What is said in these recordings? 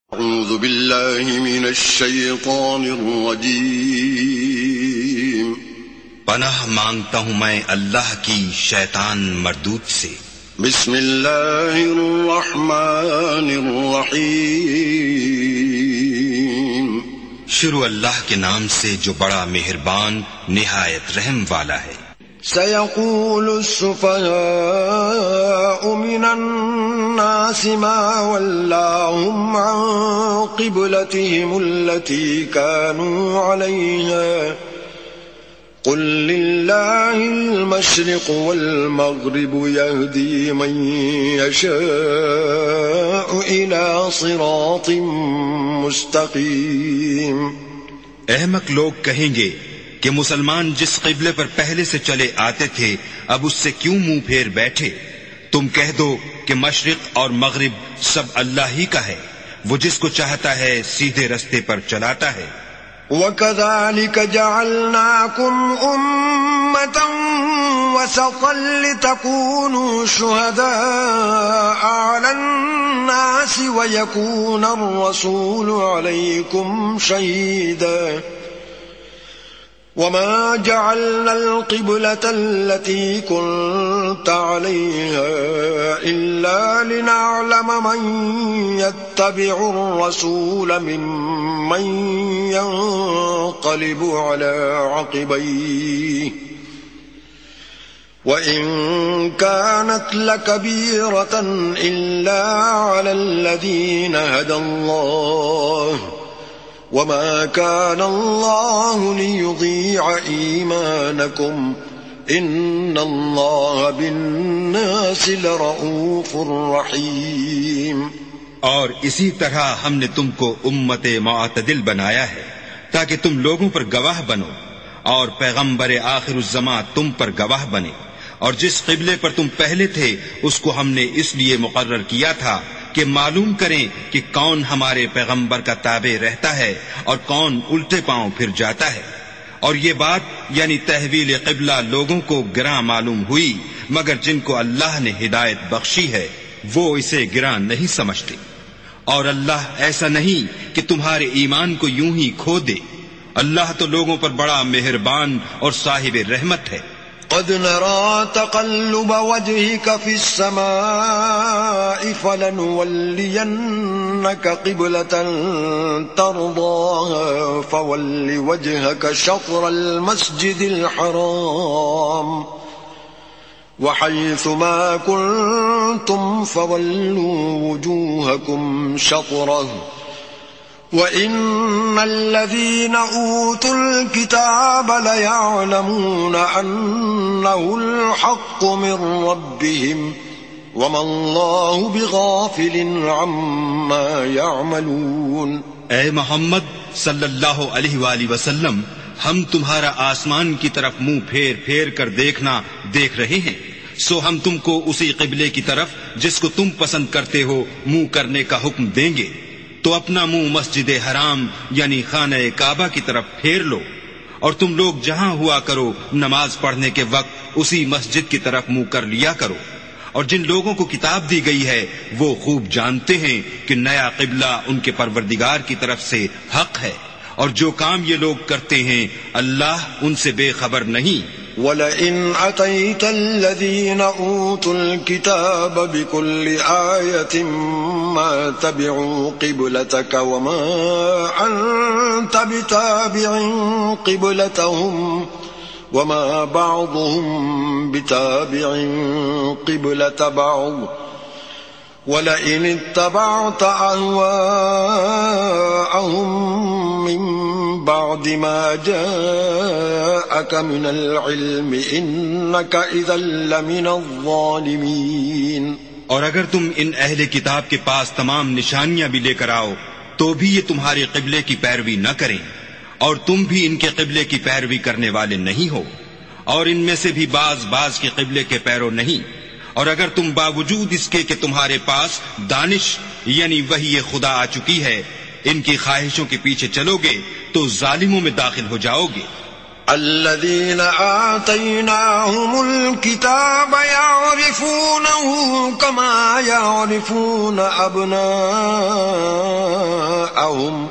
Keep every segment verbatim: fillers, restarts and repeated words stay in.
اعوذ باللہ من الشیطان الرجیم پناہ مانگتا ہوں میں اللہ کی شیطان مردود سے۔ بسم اللہ الرحمن الرحیم شروع اللہ کے نام سے جو بڑا مہربان نہایت رحم والا ہے۔ سيقول السفهاء من الناس ما ولاهم عن قبلتهم التي كانوا عليها قل لله المشرق والمغرب يهدي من يشاء إلى صراط مستقيم۔ احمق لوگ کہیں گے کہ مسلمان جس قبلے پر پہلے سے چلے آتے تھے اب اس سے کیوں منہ پھیر بیٹھے؟ تم کہہ دو کہ مشرق اور مغرب سب اللہ ہی کا ہے، وہ جس کو چاہتا ہے سیدھے رستے پر چلاتا ہے۔ وَكَذَلِكَ جَعَلْنَاكُمْ أُمَّةً وَسَطًا لِتَكُونُوا شُهَدَاءَ عَلَى النَّاسِ وَيَكُونَ الرَّسُولُ عَلَيْكُمْ شَهِيدًا وما جعلنا القبلة التي كنت عليها إلا لنعلم من يتبع الرسول ممن ينقلب على عقبيه وإن كانت لكبيرة إلا على الذين هدى الله وما كان الله ليضيع إيمانكم إن الله بالناس لرؤوف رحيم۔ اور اسی طرح ہم نے تم کو امت معتدل بنایا ہے تاکہ تم لوگوں پر گواہ بنو اور پیغمبر آخر الزمان تم پر گواہ بنے، اور جس قبلے پر تم پہلے تھے اس کو ہم نے اس لیے مقرر کیا تھا کہ معلوم کریں کہ کون ہمارے پیغمبر کا تابع رہتا ہے اور کون الٹے پاؤں پھر جاتا ہے۔ اور یہ بات یعنی تحویل قبلہ لوگوں کو گراں معلوم ہوئی، مگر جن کو اللہ نے ہدایت بخشی ہے وہ اسے گراں نہیں سمجھتے، اور اللہ ایسا نہیں کہ تمہارے ایمان کو یوں ہی کھو دے۔ اللہ تو لوگوں پر بڑا مہربان اور صاحب رحمت ہے۔ قد نرى تقلب وجهك في السماء فلنولينك قبلة ترضاها فول وجهك شطر المسجد الحرام وحيث ما كنتم فولوا وجوهكم شطره وَإِنَّ الَّذِينَ أُوتُوا الْكِتَابَ لَيَعْلَمُونَ أَنَّهُ الْحَقُّ مِنْ رَبِّهِمْ وَمَا اللَّهُ بِغَافِلٍ عَمَّا يَعْمَلُونَ۔ اے محمد صلی اللہ علیہ وآلہ وسلم، ہم تمہارا آسمان کی طرف منہ پھیر پھیر کر دیکھنا دیکھ رہے ہیں، سو ہم تم کو اسی قبلے کی طرف جس کو تم پسند کرتے ہو منہ کرنے کا حکم دیں گے، تو اپنا منہ مسجد حرام یعنی خانہ کعبہ کی طرف پھیر لو، اور تم لوگ جہاں ہوا کرو نماز پڑھنے کے وقت اسی مسجد کی طرف منہ کر لیا کرو۔ اور جن لوگوں کو کتاب دی گئی ہے وہ خوب جانتے ہیں کہ نیا قبلہ ان کے پروردگار کی طرف سے حق ہے، اور جو کام یہ لوگ کرتے ہیں اللہ ان سے بے خبر نہیں۔ وَلَئِنْ أَتَيْتَ الَّذِينَ أُوتُوا الْكِتَابَ بِكُلِّ آيَةٍ مَا تَبِعُوا قِبْلَتَكَ وَمَا أَنْتَ بِتَابِعٍ قِبْلَتَهُمْ وَمَا بَعْضُهُمْ بِتَابِعٍ قِبْلَةَ بَعْضٍ وَلَئِنِ اتَّبَعْتَ أَهْوَاءَهُمْ مِنْ بَعْدِ مَا جَاءَكَ مِنَ الْعِلْمِ إِنَّكَ إِذًا لَمِنَ الظَّالِمِينَ۔ اور اگر تم ان اہل کتاب کے پاس تمام نشانیاں بھی لے کر آؤ تو بھی یہ تمہارے قبلے کی پیروی نہ کریں، اور تم بھی ان کے قبلے کی پیروی کرنے والے نہیں ہو، اور ان میں سے بھی بعض بعض کے قبلے کے پیرو نہیں۔ اور اگر تم باوجود اس کے کہ تمہارے پاس دانش یعنی وحی خدا آ چکی ہے ان کی خواہشوں کے پیچھے چلو گے تو ظالموں میں داخل ہو جاؤ گے۔ الذين آتيناهم الكتاب يعرفونه كما يعرفون أبناءهم جاءهم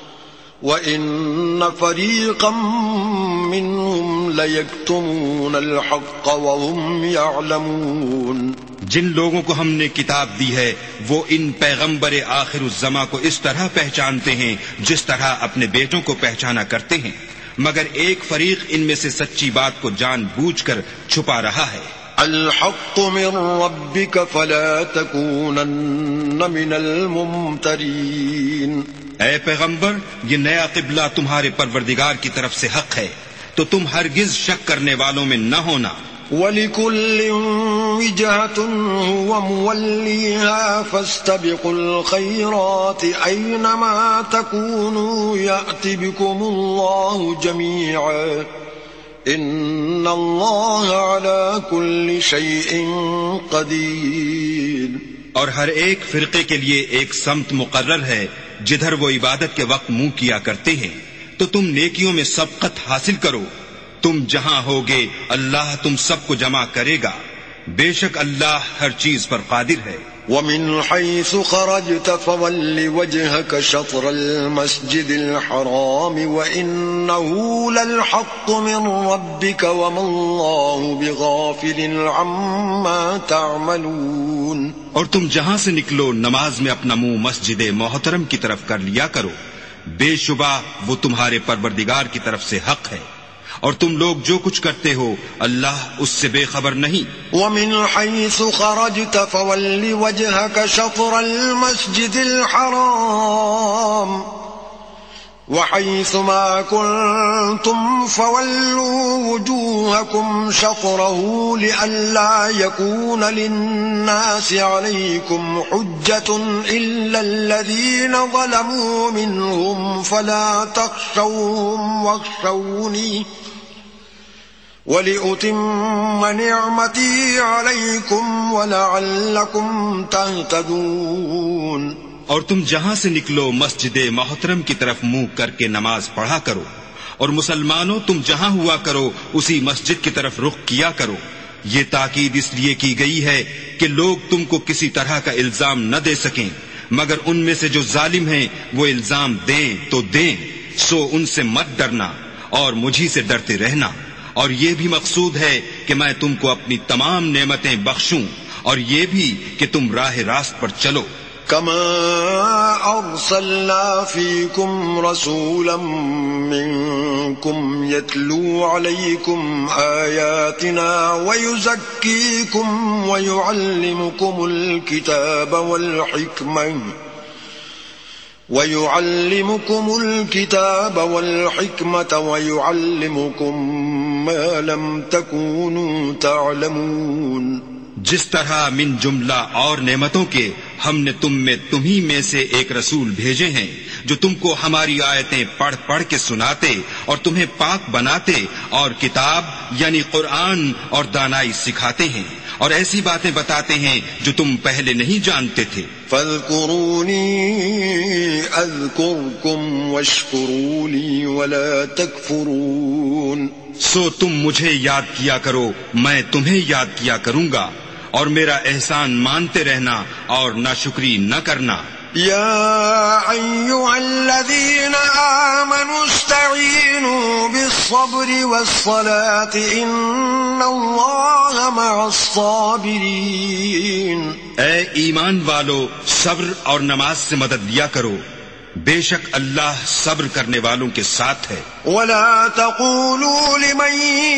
وَإِنَّ فَرِيقًا مِّنْهُمْ لَيَكْتُمُونَ الْحَقَّ وَهُمْ يَعْلَمُونَ. جن لوگوں کو ہم نے کتاب دی ہے وہ ان پیغمبر آخر الزماں کو اس طرح پہچانتے ہیں جس طرح اپنے بیٹوں کو پہچانا کرتے ہیں، مگر ایک فریق ان میں سے سچی بات کو جان بوجھ کر چھپا رہا ہے. الحق من ربك فلا تكونن من الممترين. اے پیغمبر، یہ نیا قبلہ تمہارے پروردگار کی طرف سے حق ہے، تو تم ہرگز شک کرنے والوں میں نہ ہونا. وَلِكُلٍّ وِجْهَةٌ هُوَ مُوَلِّيهَا فَاسْتَبِقُوا الْخَيْرَاتِ أَيْنَمَا تَكُونُوا يَأْتِ بِكُمُ اللَّهُ جَمِيعًا إِنَّ اللَّهَ عَلَى كُلِّ شَيْءٍ قَدِيرٌ. اور ہر ایک فرقے کے لیے ایک سمت مقرر ہے جدھر وہ عبادت کے وقت منہ کیا کرتے ہیں، تو تم نیکیوں میں سبقت حاصل کرو. تم جہاں ہوگے اللہ تم سب کو جمع کرے گا، بے شک اللہ ہر چیز پر قادر ہے. وَمِنْ حَيْثُ خَرَجْتَ فَوَلِّ وَجْهَكَ شَطْرَ الْمَسْجِدِ الْحَرَامِ وَإِنَّهُ لَلْحَقُّ مِنْ رَبِّكَ وَمَا اللَّهُ بِغَافِلٍ عَمَّا تَعْمَلُونَ. اور تم جہاں سے نکلو نماز میں اپنا منہ مسجد محترم کی طرف کر لیا کرو، بے شبہ وہ تمہارے پروردگار کی طرف سے حق ہے، اور تم لوگ جو کچھ کرتے ہو اللہ اس سے بے خبر نہیں. وَمِنْ حَيْثُ خَرَجْتَ فَوَلِّ وَجْهَكَ شَطْرَ الْمَسْجِدِ الْحَرَامِ وَحَيْثُ مَا كُنْتُمْ فَوَلُّوا وُجُوهَكُمْ شَطْرَهُ لِئَلَّا يَكُونَ لِلنَّاسِ عَلَيْكُمْ حُجَّةٌ إِلَّا الَّذِينَ ظَلَمُوا مِنْهُمْ فَلَا تَخْشَوْهُمْ وَاخْشَوْنِي وَلِأُتِمَّ نِعْمَتِي عَلَيْكُمْ وَلَعَلَّكُمْ تَهْتَدُونَ. اور تم جہاں سے نکلو مسجد محترم کی طرف منہ کر کے نماز پڑھا کرو، اور مسلمانوں تم جہاں ہوا کرو اسی مسجد کی طرف رخ کیا کرو. یہ تاکید اس لیے کی گئی ہے کہ لوگ تم کو کسی طرح کا الزام نہ دے سکیں، مگر ان میں سے جو ظالم ہیں وہ الزام دیں تو دیں، سو ان سے مت ڈرنا اور مجھی سے ڈرتے رہنا. اور یہ بھی مقصود ہے کہ میں تم کو اپنی تمام نعمتیں بخشوں، اور یہ بھی کہ تم راہ راست پر چلو. كما أرسلنا فيكم رسولا منكم يتلو عليكم آياتنا ويزكيكم ويعلمكم الكتاب والحكمة ويعلمكم الكتاب والحكمة ويعلمكم ما لم تكونوا تعلمون. جس طرح من جملہ اور نعمتوں کے ہم نے تم میں تمہیں میں سے ایک رسول بھیجے ہیں جو تم کو ہماری آیتیں پڑھ پڑھ کے سناتے اور تمہیں پاک بناتے اور کتاب یعنی قرآن اور دانائی سکھاتے ہیں اور ایسی باتیں بتاتے ہیں جو تم پہلے نہیں جانتے تھے. فاذکرونی اذکرکم واشکروا لی ولا تکفرون. سو تم مجھے یاد کیا کرو میں تمہیں یاد کیا کروں گا، اور میرا احسان مانتے رہنا اور ناشکری نہ کرنا. يا أيها الذين آمنوا استعينوا بالصبر والصلاة إن الله مع الصابرين. اے ایمان والو صبر اور نماز سے مدد لیا کرو، بے شک اللہ صبر کرنے والوں کے ساتھ ہے. ولا تقولوا لمن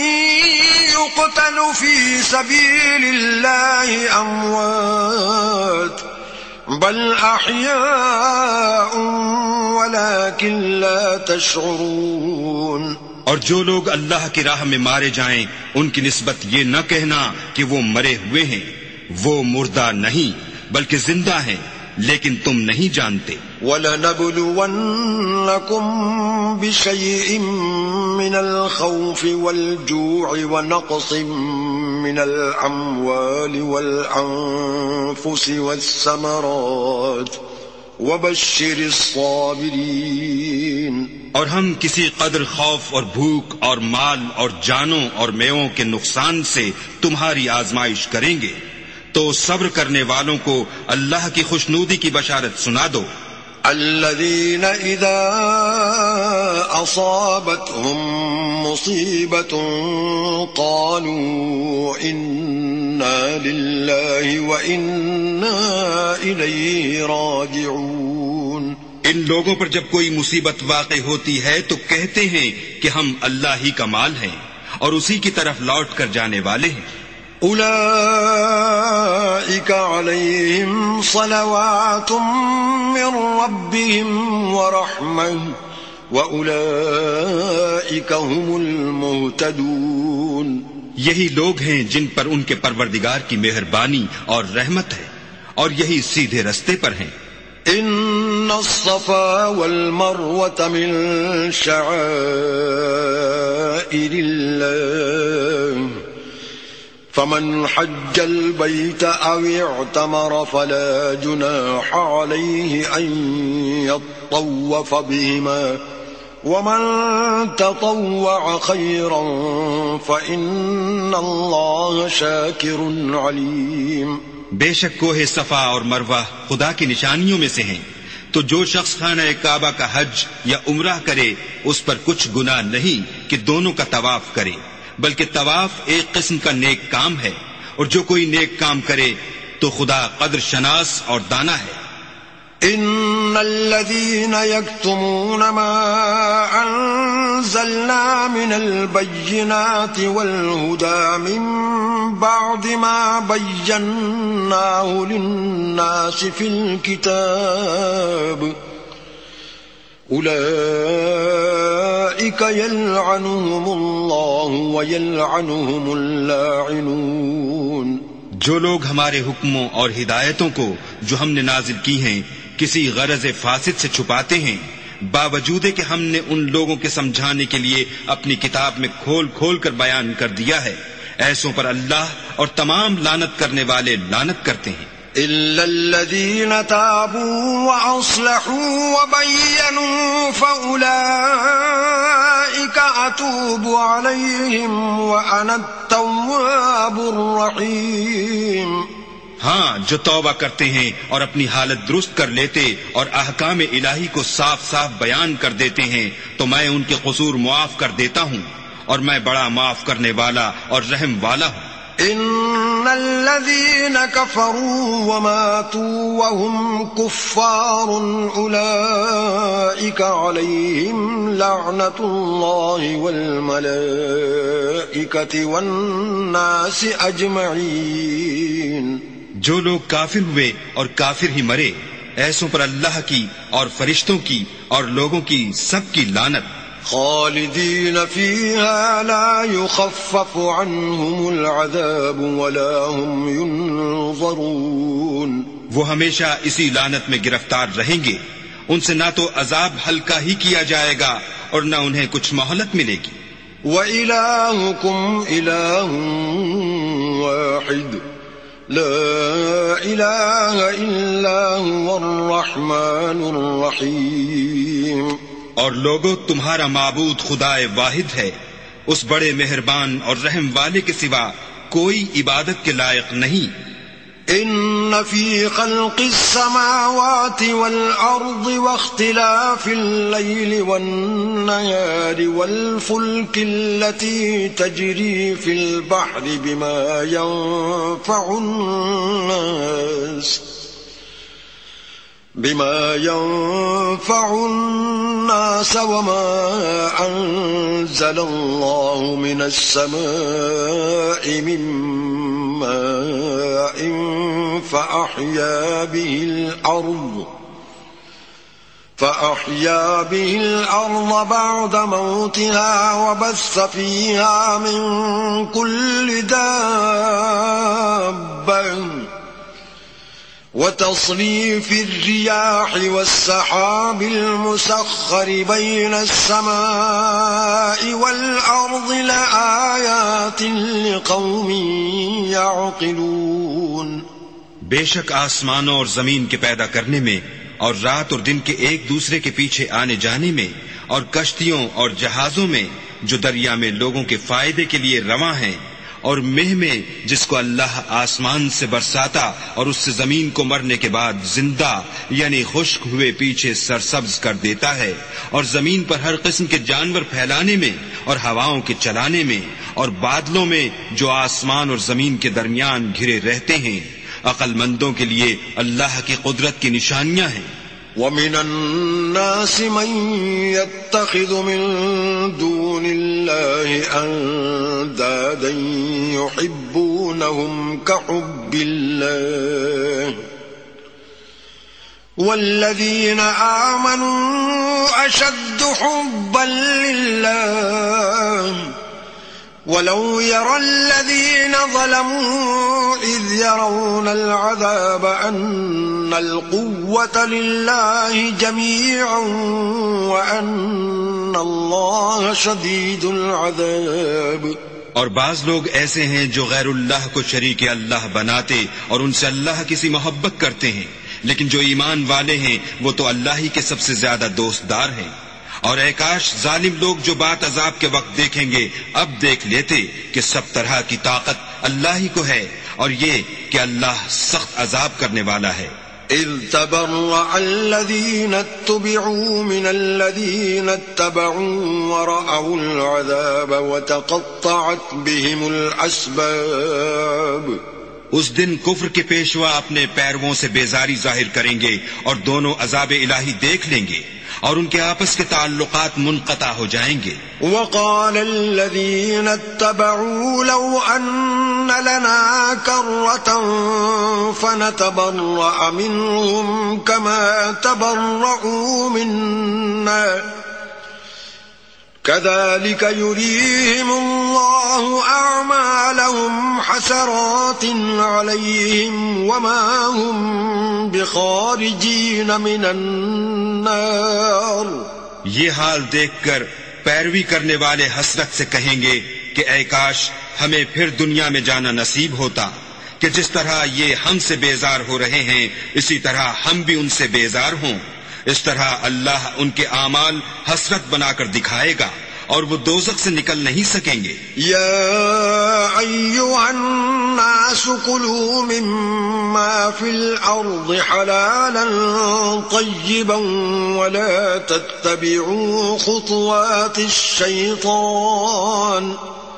يقتل في سبيل الله أموات بل احیاء ولكن لا تشعرون. اور جو لوگ اللہ کی راہ میں مارے جائیں ان کی نسبت یہ نہ کہنا کہ وہ مرے ہوئے ہیں، وہ مردہ نہیں بلکہ زندہ ہیں لیکن تم نہیں جانتے. وَلَنَبْلُوَنَّكُمْ بِشَيْءٍ مِّنَ الْخَوْفِ وَالْجُوعِ وَنَقْصٍ مِّنَ الْأَمْوَالِ وَالْأَنفُسِ وَالثَّمَرَاتِ وَبَشِّرِ الصَّابِرِينَ. اور ہم کسی قدر خوف اور بھوک اور مال اور جانوں اور میووں کے نقصان سے تمہاری آزمائش کریں گے، تو صبر کرنے والوں کو اللہ کی خوشنودی کی بشارت سنا دو. الذين إذا أصابتهم مصيبة قالوا إنا لله وإنا إليه راجعون. ان لوگوں پر جب کوئی مصیبت واقع ہوتی ہے تو کہتے ہیں کہ ہم اللہ ہی کا مال ہیں اور اسی کی طرف لوٹ کر جانے والے ہیں. أولئك عليهم صلوات من ربهم ورحمة وأولئك هم المهتدون. یہی لوگ ہیں جن پر ان کے پروردگار کی مہربانی اور رحمت ہے اور یہی سیدھے رستے پر ہیں. ان الصفا والمروة من شعائر الله فمن حج البيت أو اعتمر فلا جناح عليه أن يطوف بهما ومن تطوع خيرا فإن الله شاكر عليم. بے شک کوہ صفا اور مروہ خدا کی نشانیوں میں سے ہیں، تو جو شخص خانہ کعبہ کا حج یا عمرہ کرے اس پر کچھ گناہ نہیں کہ دونوں کا طواف کرے، بلکہ طواف ایک قسم کا نیک کام ہے، اور جو کوئی نیک کام کرے تو خدا قدر شناس اور دانا ہے. ان الذين يكتمون ما انزلنا من البينات والهدى من بعد ما بيناه للناس في الكتاب أولئك يلعنهم الله ويلعنهم اللاعنون. جو لوگ ہمارے حکموں اور ہدایتوں کو جو ہم نے نازل کی ہیں کسی غرض فاسد سے چھپاتے ہیں، باوجود کہ ہم نے ان لوگوں کے سمجھانے کے لیے اپنی کتاب میں کھول کھول کر بیان کر دیا ہے، ایسوں پر اللہ اور تمام لعنت کرنے والے لعنت کرتے ہیں. إلا الذين تابوا وأصلحوا وبينوا فأولئك أتوب عليهم وأنا التواب الرحيم. ہاں، جو توبہ کرتے ہیں اور اپنی حالت درست کر لیتے اور احکام الہی کو صاف صاف بیان کر دیتے ہیں تو میں ان کے قصور معاف کر دیتا ہوں اور میں بڑا معاف کرنے والا اور رحم والا ہوں. ان الذين كفروا وماتوا وهم كفار اولئك عليهم لعنة الله والملائكة والناس اجمعين. جو لوگ کافر ہوئے اور کافر ہی مرے، ایسوں پر اللہ کی اور فرشتوں کی اور لوگوں کی سب کی لعنت. خالدین فیہا لا یخفف عنہم العذاب ولا هم ینظرون. وہ ہمیشہ اسی لعنت میں گرفتار رہیں گے، ان سے نہ تو عذاب ہلکا ہی کیا جائے گا اور نہ انہیں کچھ مہلت ملے گی. وَإِلَٰهُكُمْ إِلَٰهٌ وَاحِدٌ لا إله إلا هو الرحمن الرحيم. اور لوگو، تمہارا معبود خدا واحد ہے، اس بڑے مہربان اور رحم والے کے سوا کوئی عبادت کے لائق نہیں. ان في خلق السماوات والارض واختلاف الليل والنهار والفلك التي تجري في البحر بما ينفع الناس بما ينفع الناس وما أنزل الله من السماء من ماء فأحيا به الأرض فأحيا به الأرض بعد موتها وبث فيها من كل دابة وتصريف الرياح والسحاب المسخر بين السماء والأرض لآيات لقوم يعقلون. بے شک آسمانوں اور زمین کے پیدا کرنے میں اور رات اور دن کے ایک دوسرے کے پیچھے آنے جانے میں اور کشتیوں اور جہازوں میں جو دریا میں لوگوں کے فائدے کے لیے رواں ہیں اور مہ میں جس کو اللہ آسمان سے برساتا اور اس سے زمین کو مرنے کے بعد زندہ یعنی خشک ہوئے پیچھے سرسبز کر دیتا ہے، اور زمین پر ہر قسم کے جانور پھیلانے میں اور ہواؤں کے چلانے میں اور بادلوں میں جو آسمان اور زمین کے درمیان گھرے رہتے ہیں، عقل مندوں کے لیے اللہ کی قدرت کی نشانیاں ہیں۔ وَمِنَ النَّاسِ مَن يَتَّخِذُ مِن دُونِ اللَّهِ أَندَادًا يُحِبُّونَهُمْ كَحُبِّ اللَّهِ وَالَّذِينَ آمَنُوا أَشَدُّ حُبًّا لِلَّهِ وَلَوْ يَرَى الَّذِينَ ظَلَمُوا إِذْ يَرَوْنَ الْعَذَابَ أَنَّ الْقُوَّةَ لِلَّهِ جَمِيعًا وَأَنَّ اللَّهَ شَدِيدُ الْعَذَابِ۔ اور بعض لوگ ایسے ہیں جو غیر اللہ کو شریک اللہ بناتے اور ان سے اللہ کسی محبت کرتے ہیں، لیکن جو ایمان والے ہیں وہ تو اللہ ہی کے سب سے زیادہ دوست دار ہیں۔ اور اے کاش ظالم لوگ جو بات عذاب کے وقت دیکھیں گے اب دیکھ لیتے کہ سب طرح کی طاقت اللہ ہی کو ہے، اور یہ کہ اللہ سخت عذاب کرنے والا ہے۔ اذ تبرأ الذين اتبعوا من الذين اتبعوا ورأوا العذاب وتقطعت بهم الأسباب۔ اس دن کفر کے پیشوا اپنے پیرووں سے بیزاری ظاہر کریں گے اور دونوں عذاب الہی دیکھ لیں گے اور ان کے آپس کے تعلقات منقطع ہو جائیں گے۔ وقال الذين اتبعوا لو أن لنا كرة فنتبرأ منهم كما تبرؤوا منا كذلك يريهم الله أعمالهم حسرات عليهم وما هم بخارجين من النار۔ یہ حال دیکھ کر پیروی کرنے والے حسرت سے کہیں گے کہ اے کاش ہمیں پھر دنیا میں جانا نصیب ہوتا کہ جس طرح یہ ہم سے بیزار ہو رہے ہیں اسی طرح ہم بھی ان سے بیزار ہوں۔ اس طرح اللہ ان کے اعمال حسرت بنا کر دکھائے گا اور وہ دوزخ سے نکل نہیں سکیں گے۔ یا ایھا الناس کلوا مما فی الارض حلالا طیبا ولا تتبعوا خطوات الشیطان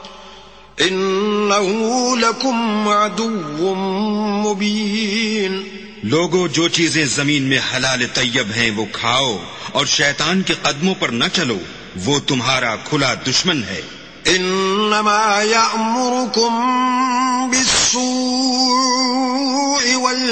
انہ لکم عدو مبین۔ لوگو جو چیزیں زمین میں حلال طیب ہیں وہ کھاؤ اور شیطان کے قدموں پر نہ چلو، وہ تمہارا کھلا دشمن ہے۔ انما یأمرکم بالسوء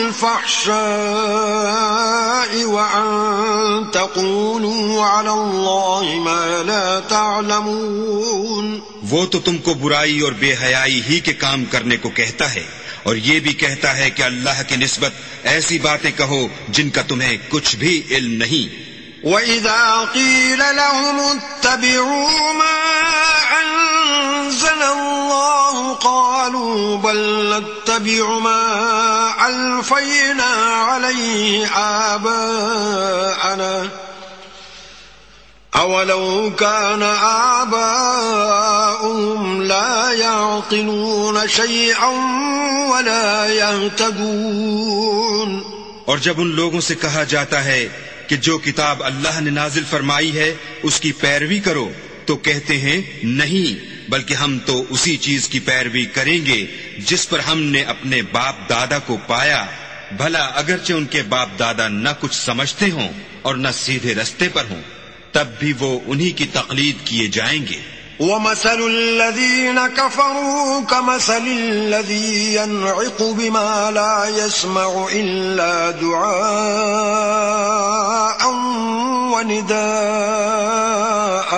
والفحشاء وان تقولوا علی اللہ ما لا تعلمون۔ وہ تو تم کو برائی اور بے حیائی ہی کے کام کرنے کو کہتا ہے اور یہ بھی کہتا ہے کہ اللہ کی نسبت ایسی باتیں کہو جن کا تمہیں کچھ بھی علم نہیں۔ وَإِذَا قِيلَ لَهُمُ اتَّبِعُوا مَا أَنزَلَ اللَّهُ قَالُوا بَلْ نَتَّبِعُ مَا أَلْفَيْنَا عَلَيْهِ آبَاءَنَا أَوَلَوْ كَانَ آبَاؤُهُمْ لَا يَعْقِلُونَ شَيْئًا وَلَا يَهْتَدُونَ۔ اور جب ان لوگوں سے کہا جاتا ہے کہ جو کتاب اللہ نے نازل فرمائی ہے اس کی پیروی کرو تو کہتے ہیں نہیں، بلکہ ہم تو اسی چیز کی پیروی کریں گے جس پر ہم نے اپنے باپ دادا کو پایا، بھلا اگرچہ ان کے باپ دادا نہ کچھ سمجھتے ہوں اور نہ سیدھے رستے پر ہوں تب بھی وہ انہی کی تقلید کیے جائیں گے۔ وَمَثَلُ الَّذِينَ كَفَرُوا كَمَثَلِ الَّذِي يَنْعِقُ بِمَا لَا يَسْمَعُ إِلَّا دُعَاءً وَنِدَاءً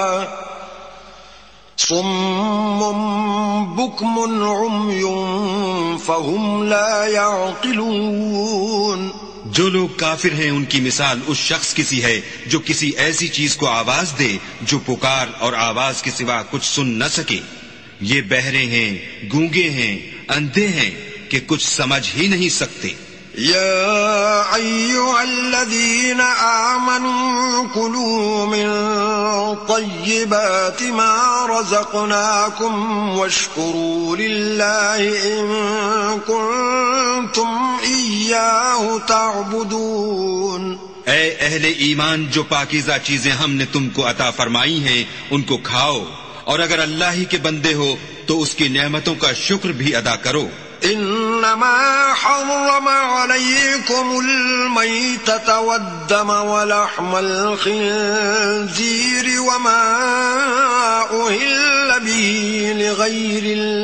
صُمٌّ بُكْمٌ عُمْيٌ فَهُمْ لَا يَعْقِلُونَ۔ جو لوگ کافر ہیں ان کی مثال اس شخص کی سی ہے جو کسی ایسی چیز کو آواز دے جو پکار اور آواز کے سوا کچھ سن نہ سکے۔ یہ بہرے ہیں، گونگے ہیں، اندھے ہیں کہ کچھ سمجھ ہی نہیں سکتے۔ یا ایھا الذین آمنوا کلوا من طيبات ما رزقناكم واشكروا لله إن كنتم إياه تعبدون. اے اہل ایمان، جو پاکیزہ چیزیں ہم نے تم کو عطا فرمائی ہیں ان کو کھاؤ، اور اگر اللہ ہی کے بندے ہو تو اس کی نعمتوں کا شکر بھی ادا کرو. انما حرم عليكم الميتة والدم ولحم الخنزير وما أهل به لغير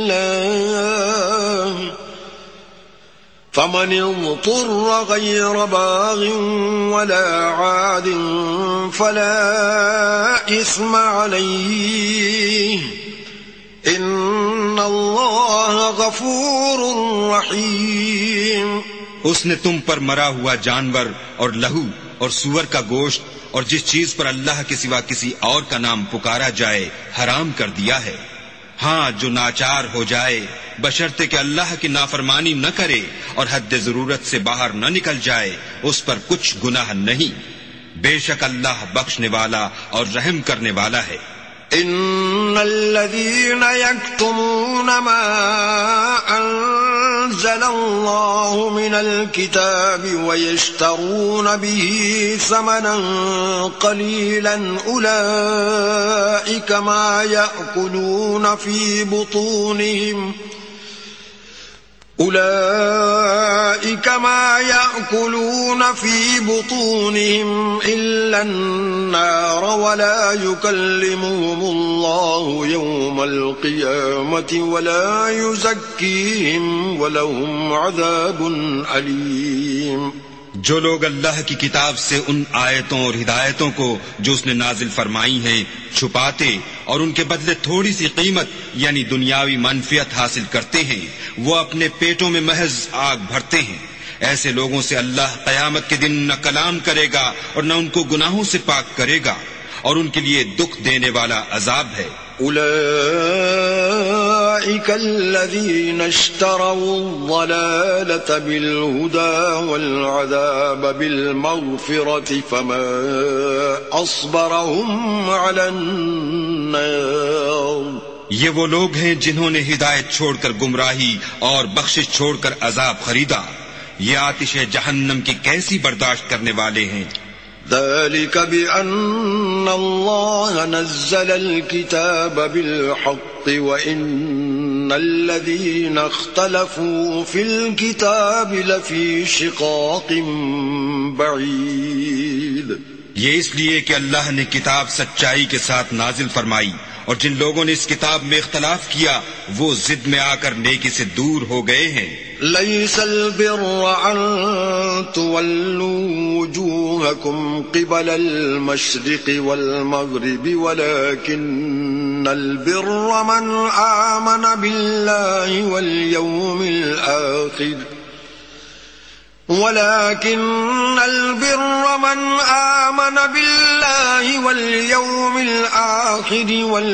الله فمن اضطر غير باغ ولا عاد فلا إثم عليه ان اللہ غفور رحیم. اس نے تم پر مرا ہوا جانور اور لہو اور سور کا گوشت اور جس چیز پر اللہ کے سوا کسی اور کا نام پکارا جائے حرام کر دیا ہے. ہاں، جو ناچار ہو جائے بشرطے کہ اللہ کی نافرمانی نہ کرے اور حد ضرورت سے باہر نہ نکل جائے، اس پر کچھ گناہ نہیں. بے شک اللہ بخشنے والا اور رحم کرنے والا ہے. ان الذين يكتمون ما انزل الله من الكتاب ويشترون به ثمنا قليلا اولئك ما يأكلون في بطونهم أولئك ما يأكلون في بطونهم إلا النار ولا يكلمهم الله يوم القيامة ولا يزكيهم ولهم عذاب أليم. جو لوگ اللہ کی کتاب سے ان آیتوں اور ہدایتوں کو جو اس نے نازل فرمائی ہیں چھپاتے اور ان کے بدلے تھوڑی سی قیمت یعنی دنیاوی منفعت حاصل کرتے ہیں، وہ اپنے پیٹوں میں محض آگ بھرتے ہیں. ایسے لوگوں سے اللہ قیامت کے دن نہ کلام کرے گا اور نہ ان کو گناہوں سے پاک کرے گا، اور ان کے لیے دکھ دینے والا عذاب ہے. أولئك الذين اشتروا الضلالة بالهدى والعذاب بالمغفرة فما أصبرهم على النار. یہ وہ لوگ ہیں جنہوں نے ہدایت چھوڑ کر گمراہی اور بخشش چھوڑ کر عذاب خریدا. یہ آتش جہنم کی کیسی برداشت کرنے والے ہیں. ذلك بأن الله نزل الكتاب بالحق وإن الذين اختلفوا في الكتاب لفي شقاق بعيد. یہ اس لیے کہ اللہ نے کتاب سچائی کے ساتھ نازل فرمائی، اور جن لوگوں نے اس کتاب میں اختلاف کیا وہ ضد میں آ کر نیکی سے دور ہو گئے ہیں. ليس البر أن تولوا وجوهكم قبل المشرق والمغرب ولكن البر من آمن بالله واليوم الآخر ولكن البر من آمن بالله واليوم الآخر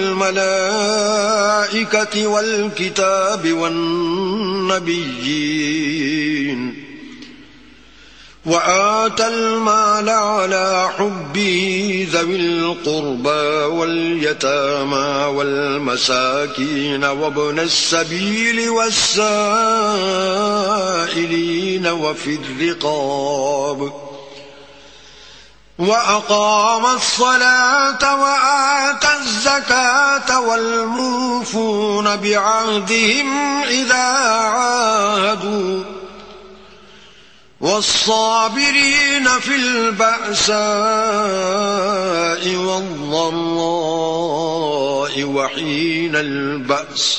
والملائكة والكتاب والنبيين وآتى المال على حبه ذوي القربى واليتامى والمساكين وابن السبيل والسائلين وفي الرقاب وأقام الصلاة وآتى الزكاة والموفون بعهدهم إذا عاهدوا والصابرين في البأساء والضراء وحين البأس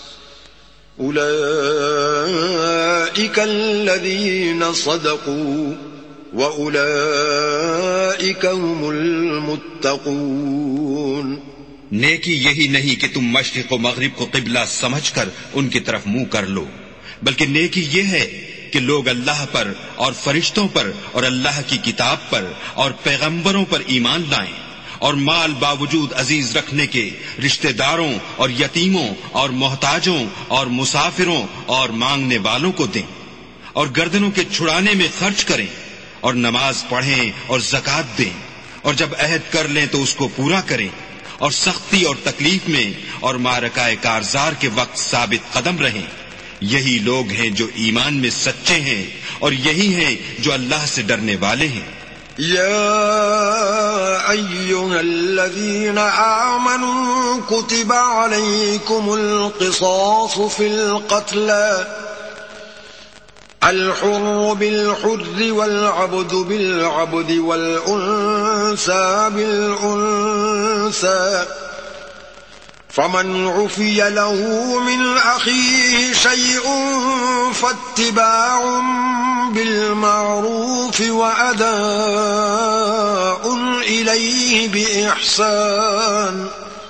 أولئك الذين صدقوا وَأُولَئِكَ هُمُ الْمُتَّقُونَ. نیکی یہی نہیں کہ تم مشرق و مغرب کو قبلہ سمجھ کر ان کی طرف منہ کر لو، بلکہ نیکی یہ ہے کہ لوگ اللہ پر اور فرشتوں پر اور اللہ کی کتاب پر اور پیغمبروں پر ایمان لائیں، اور مال باوجود عزیز رکھنے کے رشتہ داروں اور یتیموں اور محتاجوں اور مسافروں اور مانگنے والوں کو دیں، اور گردنوں کے چھڑانے میں خرچ کریں، اور نماز پڑھیں اور زکوٰۃ دیں، اور جب عہد کر لیں تو اس کو پورا کریں، اور سختی اور تکلیف میں اور معرکہ کارزار کے وقت ثابت قدم رہیں. یہی لوگ ہیں جو ایمان میں سچے ہیں اور یہی ہیں جو اللہ سے ڈرنے والے ہیں. يا أيها الذين آمنوا كتب عليكم القصاص في القتلى الحر بالحر والعبد بالعبد والأنثى بالأنثى فمن عفي له من أخيه شيء فاتباع بالمعروف وأداء إليه بإحسان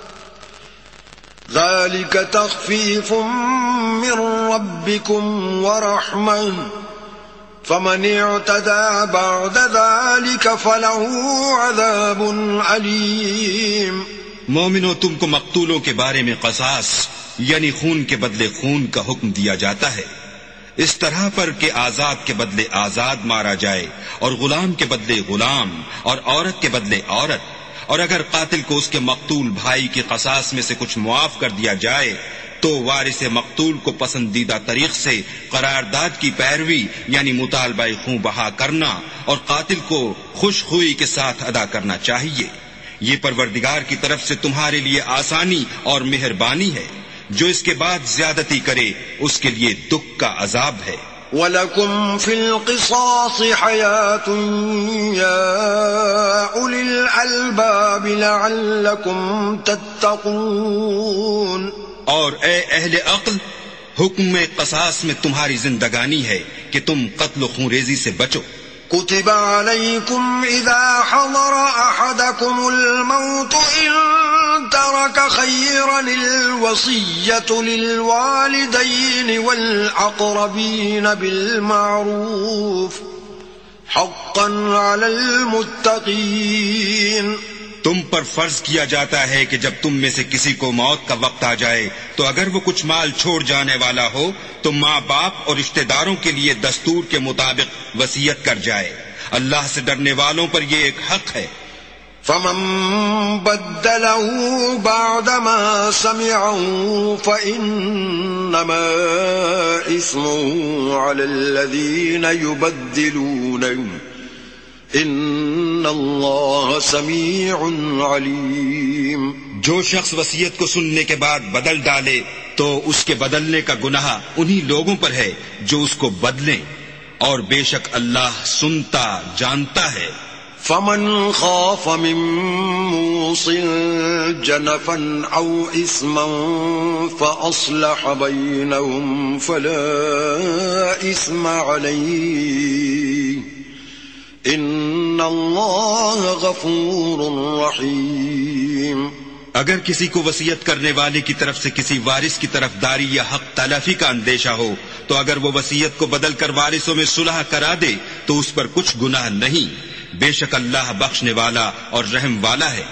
ذلك تخفيف من ربكم ورحمة فمن اعتدى بعد ذلك فله عذاب أليم. مومنو، تم کو مقتولوں کے بارے میں قصاص یعنی خون کے بدلے خون کا حکم دیا جاتا ہے، اس طرح پر کہ آزاد کے بدلے آزاد مارا جائے اور غلام کے بدلے غلام اور عورت کے بدلے عورت. اور اگر قاتل کو اس کے مقتول بھائی کی قصاص میں سے کچھ معاف کر دیا جائے تو وارث مقتول کو پسندیدہ طریق سے قرارداد کی پیروی یعنی مطالبہ خون بہا کرنا اور قاتل کو خوش خوئی کے ساتھ ادا کرنا چاہیے. یہ پروردگار کی طرف سے تمہارے لیے آسانی اور مہربانی ہے. جو اس کے بعد زیادتی کرے اس کے لیے دکھ کا عذاب ہے. وَلَكُمْ فِي الْقِصَاصِ حَيَاةٌ يَا أُولِي الْأَلْبَابِ لَعَلَّكُمْ تَتَّقُونَ. اور اے اہل عقل، حکم قصاص میں تمہاری زندگانی ہے کہ تم قتل و خونریزی سے بچو. كتب عليكم إذا حضر أحدكم الموت إن ترك خيرا الوصية للوالدين والأقربين بالمعروف حقا على المتقين. تم پر فرض کیا جاتا ہے کہ جب تم میں سے کسی کو موت کا وقت آ جائے تو اگر وہ کچھ مال چھوڑ جانے والا ہو تو ماں باپ اور رشتہ داروں کے لیے دستور کے مطابق وصیت کر جائے. اللہ سے ڈرنے والوں پر یہ ایک حق ہے. فمن بدله بعدما سمعه فإنما إثمه على الذين يبدلونه ان اللہ سمیع علیم. جو شخص وصیت کو سننے کے بعد بدل ڈالے تو اس کے بدلنے کا گناہ انہی لوگوں پر ہے جو اس کو بدلیں، اور بے شک اللہ سنتا جانتا ہے. فمن خاف من موص جنفا او اثما فاصلح بینهم فلا اثم علیہ ان اللہ غفور رحیم. اگر کسی کو وصیت کرنے والے کی طرف سے کسی وارث کی طرف داری یا حق تلافی کا اندیشہ ہو تو اگر وہ وصیت کو بدل کر وارثوں میں صلح کرا دے تو اس پر کچھ گناہ نہیں. بے شک اللہ بخشنے والا اور رحم والا ہے.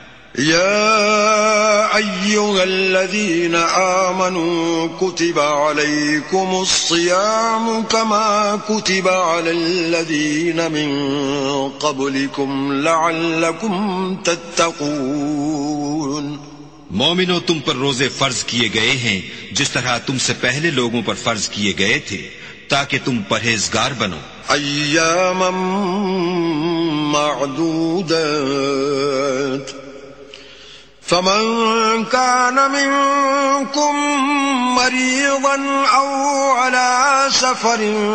يا أيها الذين آمنوا كتب عليكم الصيام كما كتب على الذين من قبلكم لعلكم تتقون. مومنو، تم پر روزے فرض کیے گئے ہیں جس طرح تم سے پہلے لوگوں پر فرض کیے گئے تھے تاکہ تم پرہیزگار بنو. ایاما معدودات فمن كان منكم مريضا أو على سفر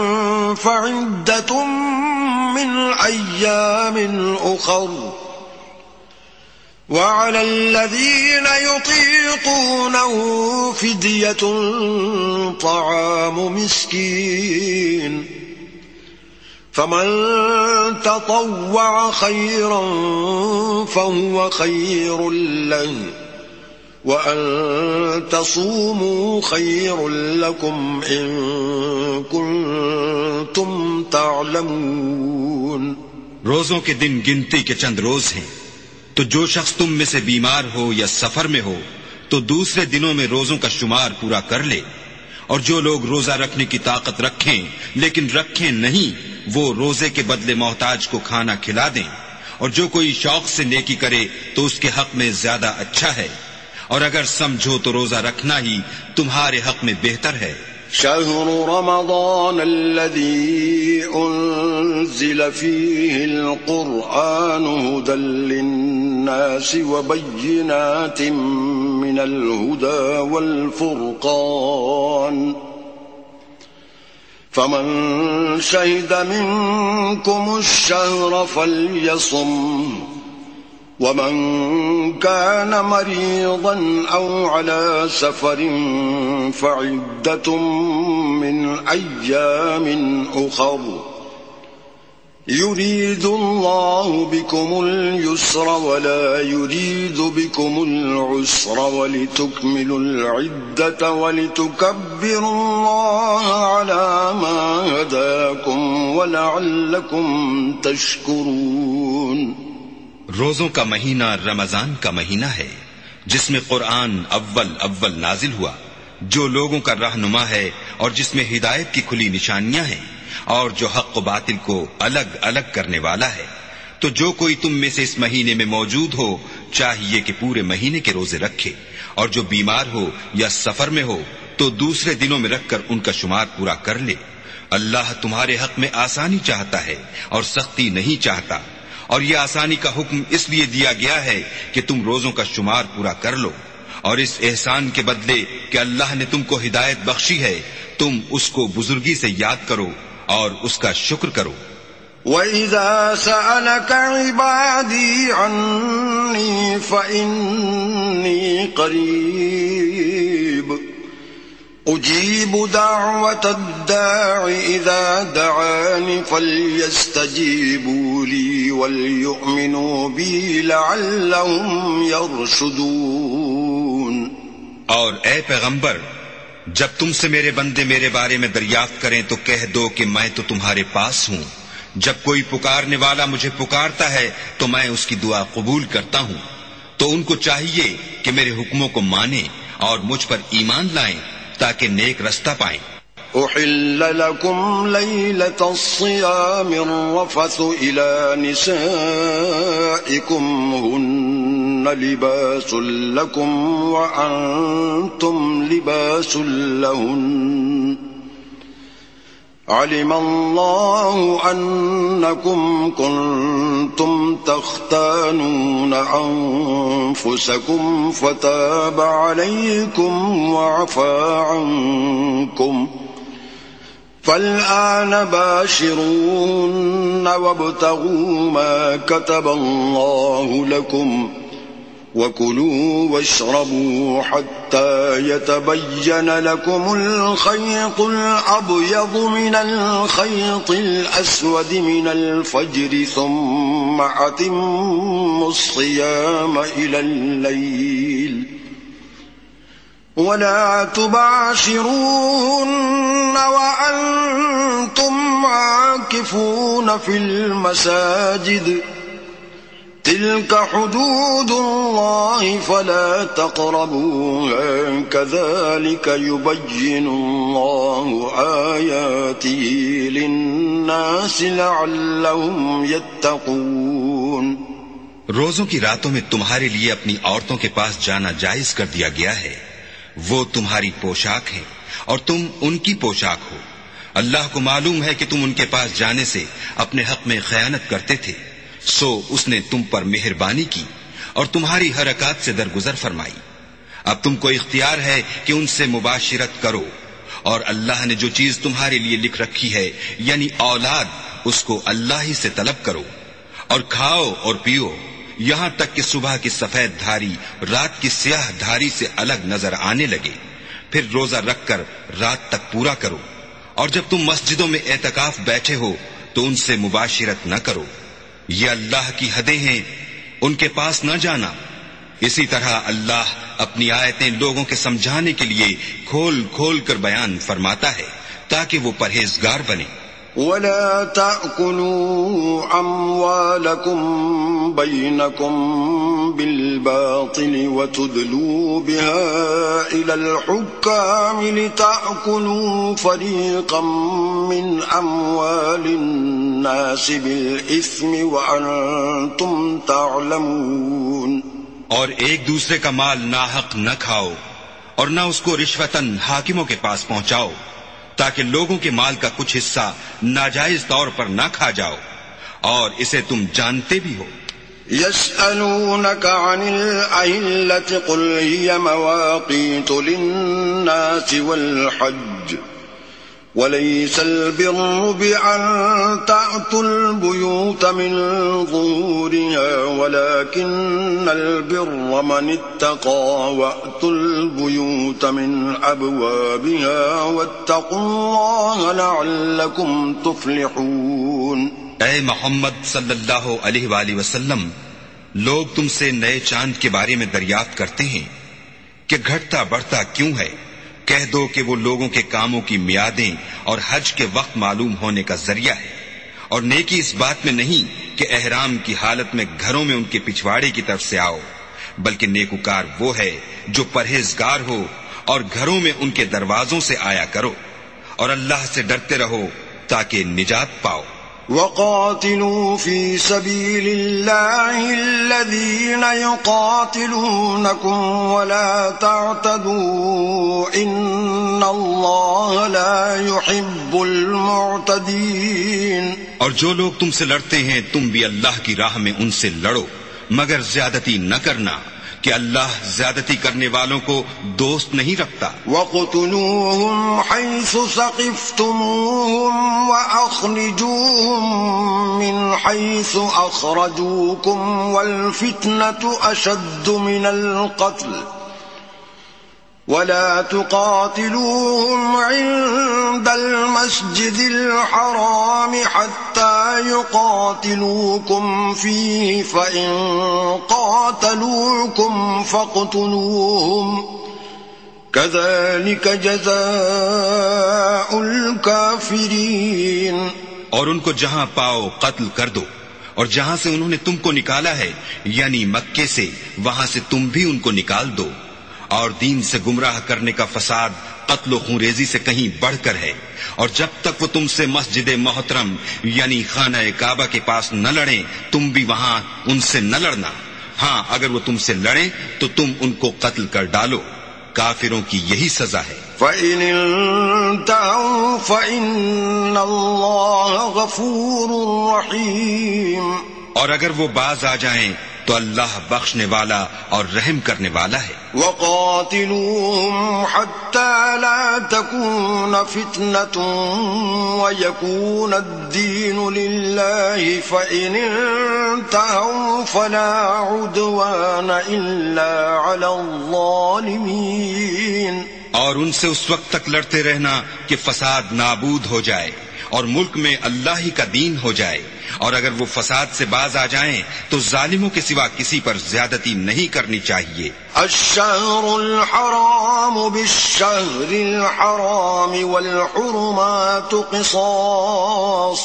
فعدة من أيام أخر وعلى الذين يطيقونه فدية طعام مسكين فمن تطوع خيرا فهو خير له وأن تصوموا خير لكم إن كنتم تعلمون. روزوں کے دن گنتی کے چند روز ہیں، تو جو شخص تم میں سے بیمار ہو یا سفر میں ہو تو دوسرے دنوں میں روزوں کا شمار پورا کر لے، اور جو لوگ روزہ رکھنے کی طاقت رکھیں لیکن رکھیں نہیں وہ روزے کے بدلے محتاج کو کھانا کھلا دیں، اور جو کوئی شوق سے نیکی کرے تو اس کے حق میں زیادہ اچھا ہے، اور اگر سمجھو تو روزہ رکھنا ہی تمہارے حق میں بہتر ہے۔ شهر رمضان الذي أنزل فيه القرآن هدى للناس وبينات من الهدى والفرقان فمن شهد منكم الشهر فليصمه ومن كان مريضا أو على سفر فعدة من أيام أخر يريد الله بكم اليسر ولا يريد بكم العسر ولتكملوا العدة ولتكبروا الله على ما هداكم ولعلكم تشكرون۔ روزوں کا مہینہ رمضان کا مہینہ ہے جس میں قرآن اول اول نازل ہوا، جو لوگوں کا رہنما ہے اور جس میں ہدایت کی کھلی نشانیاں ہیں اور جو حق و باطل کو الگ الگ کرنے والا ہے۔ تو جو کوئی تم میں سے اس مہینے میں موجود ہو چاہیے کہ پورے مہینے کے روزے رکھے، اور جو بیمار ہو یا سفر میں ہو تو دوسرے دنوں میں رکھ کر ان کا شمار پورا کر لے۔ اللہ تمہارے حق میں آسانی چاہتا ہے اور سختی نہیں چاہتا، اور یہ آسانی کا حکم اس لیے دیا گیا ہے کہ تم روزوں کا شمار پورا کر لو، اور اس احسان کے بدلے کہ اللہ نے تم کو ہدایت بخشی ہے تم اس کو بزرگی سے یاد کرو اور اس کا شکر کرو۔ وَإِذَا سَأَلَكَ عِبَادِي عَنِّي فَإِنِّي قَرِيبٌ أُجِيبُ دَعْوَةَ الدَّاعِ إِذَا دَعَانِ فَلْيَسْتَجِيبُوا لِي وَلْيُؤْمِنُوا بِي لَعَلَّهُمْ يَرْشُدُونَ۔ اور اے پیغمبر، جب تم سے میرے بندے میرے بارے میں دریافت کریں تو کہہ دو کہ میں تو تمہارے پاس ہوں، جب کوئی پکارنے والا مجھے پکارتا ہے تو میں اس کی دعا قبول کرتا ہوں۔ تو ان کو چاہیے کہ میرے حکموں کو مانیں اور مجھ پر ایمان لائیں تاکہ نیک رستہ پائیں۔ أحل لكم ليلة الصيام الرفث إلى نسائكم هن لباس لكم وأنتم لباس لهن علم الله أنكم كنتم تختانون أنفسكم فتاب عليكم وعفى عنكم فالآن باشروهن وابتغوا ما كتب الله لكم وكلوا واشربوا حتى يتبين لكم الخيط الأبيض من الخيط الأسود من الفجر ثم أتموا الصيام إلى الليل ولا تباشروهن وأنتم عاكفون في المساجد تلك حدود الله فلا تقربوها كذلك يبين الله آياته للناس لعلهم يتقون۔ روزوں کی راتوں میں تمہارے لیے اپنی عورتوں کے پاس جانا جائز کر دیا گیا ہے، وہ تمہاری پوشاک ہے اور تم ان کی پوشاک ہو۔ اللہ کو معلوم ہے کہ تم ان کے پاس جانے سے اپنے حق میں خیانت کرتے تھے، سو اس نے تم پر مہربانی کی اور تمہاری حرکات سے درگزر فرمائی۔ اب تم کو اختیار ہے کہ ان سے مباشرت کرو، اور اللہ نے جو چیز تمہارے لیے لکھ رکھی ہے یعنی اولاد، اس کو اللہ ہی سے طلب کرو، اور کھاؤ اور پیو یہاں تک کہ صبح کی سفید دھاری رات کی سیاہ دھاری سے الگ نظر آنے لگے، پھر روزہ رکھ کر رات تک پورا کرو، اور جب تم مسجدوں میں اعتکاف بیٹھے ہو تو ان سے مباشرت نہ کرو، یہ اللہ کی حدیں ہیں، ان کے پاس نہ جانا۔ اسی طرح اللہ اپنی آیتیں لوگوں کے سمجھانے کے لیے کھول کھول کر بیان فرماتا ہے تاکہ وہ پرہیزگار بنے۔ ولا تأكلوا أموالكم بينكم بالباطل وتدلوا بها إلى الحكام لتأكلوا فريقا من أموال الناس بالإثم وأنتم تعلمون. اور ایک دوسرے کا مال ناحق نہ کھاؤ اور نہ اس کو رشوتاً حاکموں کے پاس پہنچاؤ تاکہ لوگوں کے مال کا کچھ حصہ ناجائز طور پر نہ کھا جاؤ اور اسے تم جانتے بھی ہو. يسألونك عن الأهلة قل هي مواقيت للناس والحج وليس البر بأن تأتوا البيوت من ظهورها ولكن البر من اتقى وأتوا البيوت من أبوابها واتقوا الله لعلكم تفلحون. اے محمد صلی اللہ علیہ وآلہ وسلم، لوگ تم سے نئے چاند کے بارے میں دریافت کرتے ہیں کہ گھٹتا بڑھتا کیوں ہے. کہہ دو کہ وہ لوگوں کے کاموں کی میادیں اور حج کے وقت معلوم ہونے کا ذریعہ ہے، اور نیکی اس بات میں نہیں کہ احرام کی حالت میں گھروں میں ان کے پچھواڑے کی طرف سے آؤ، بلکہ نیکوکار وہ ہے جو پرہیزگار ہو اور گھروں میں ان کے دروازوں سے آیا کرو، اور اللہ سے ڈرتے رہو تاکہ نجات پاؤ. وقاتلوا في سبيل الله الذين يقاتلونكم ولا تعتدوا إن الله لا يحب المعتدين. اور جو لوگ تم سے لڑتے ہیں تم بھی اللہ کی راہ میں ان سے لڑو، مگر زیادتی نہ کرنا کہ اللہ زیادتی کرنے والوں کو دوست نہیں رکھتا. وَاقْتُلُوهُمْ حَيْثُ ثَقِفْتُمُوهُمْ وَأَخْرِجُوهُمْ مِنْ حَيْثُ أَخْرَجُوكُمْ وَالْفِتْنَةُ أَشَدُّ مِنَ الْقَتْلِ وَلَا تُقَاتِلُوهُمْ عِندَ الْمَسْجِدِ الْحَرَامِ حَتَّى يُقَاتِلُوكُمْ فِيهِ فَإِن قَاتَلُوكُمْ فَاقْتُلُوهُمْ كَذَلِكَ جَزَاءُ الْكَافِرِينَ. اور ان کو جہاں پاؤ قتل کر دو، اور جہاں سے انہوں نے تم کو نکالا ہے یعنی مکے سے، وہاں سے تم بھی ان کو نکال دو. اور دین سے گمراہ کرنے کا فساد قتل و خونریزی سے کہیں بڑھ کر ہے. اور جب تک وہ تم سے مسجد محترم یعنی خانہ کعبہ کے پاس نہ لڑیں تم بھی وہاں ان سے نہ لڑنا. ہاں اگر وہ تم سے لڑیں تو تم ان کو قتل کر ڈالو. کافروں کی یہی سزا ہے. فَإِنِ انتهوا فَإِنَّ اللَّهَ غَفُورٌ رَحِيمٌ. اور اگر وہ باز آ جائیں تو اللہ بخشنے والا اور رحم کرنے والا ہے. وَقَاتِلُوهُمْ حَتَّى لَا تَكُونَ فِتْنَةٌ وَيَكُونَ الدِّينُ لِلَّهِ فَإِنِ انتهوا فَلَا عُدْوَانَ إِلَّا عَلَى الظَّالِمِينَ. اور ان سے اس وقت تک لڑتے رہنا کہ فساد نابود ہو جائے اور ملک میں اللہ ہی کا دین ہو جائے. اور اگر وہ فساد سے باز آ جائیں تو ظالموں کے سوا کسی پر زیادتی نہیں کرنی چاہیے. الشہر الحرام بالشہر الحرام والحرمات قصاص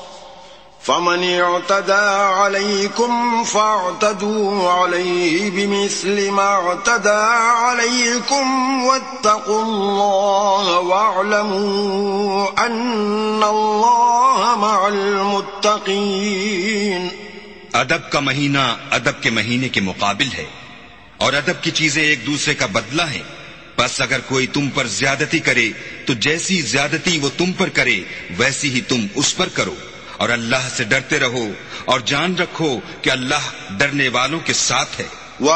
فمن اعتدى عليكم فاعتدوا عليه بمثل ما اعتدى عليكم واتقوا الله واعلموا أن الله مع المتقين. ادب کا مہینہ ادب کے مہینے کے مقابل ہے، اور ادب کی چیزیں ایک دوسرے کا بدلہ ہیں. بس اگر کوئی تم پر زیادتی کرے تو جیسی زیادتی وہ تم پر کرے ویسی ہی تم اس پر کرو، اور اللہ سے ڈرتے رہو اور جان رکھو کہ اللہ ڈرنے والوں کے ساتھ ہے.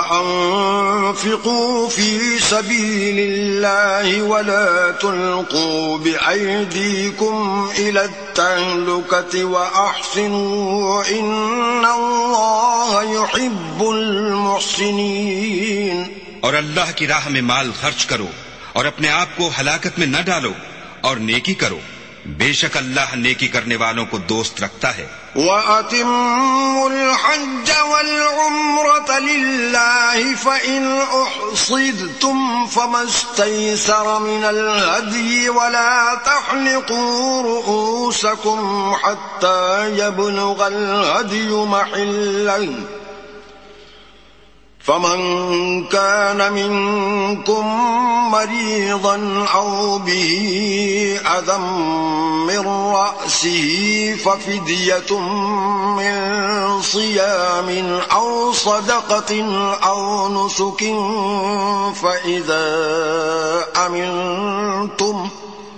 وَأَنفِقُوا فِي سَبِيلِ اللَّهِ وَلَا تُلْقُوا بِأَيْدِيكُمْ إِلَى التَّهْلُكَةِ وَأَحْسِنُوا إِنَّ اللَّهَ يُحِبُّ الْمُحْسِنِينَ. اور اللہ کی راہ میں مال خرچ کرو اور اپنے آپ کو ہلاکت میں نہ ڈالو اور نیکی کرو، بے شک اللہ نیکی کرنے والوں کو دوست رکھتا ہے. وَأَتِمُّوا الْحَجَّ وَالْعُمْرَةَ لِلَّهِ الله فإن أحصرتم فما استيسر من الهدي ولا تحلقوا رؤوسكم حتى يبلغ الهدي محله فمن كان منكم مريضا أو به أذى من رأسه ففدية من صيام أو صدقة أو نسك فإذا أمنتم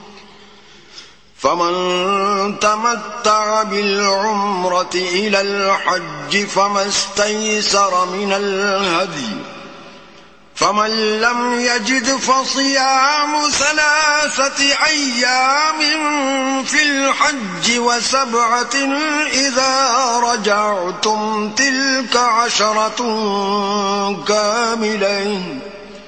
فمن تمتع بالعمرة إلى الحج فما استيسر من الهدي فمن لم يجد فصيام ثلاثة أيام في الحج وسبعة إذا رجعتم تلك عشرة كاملة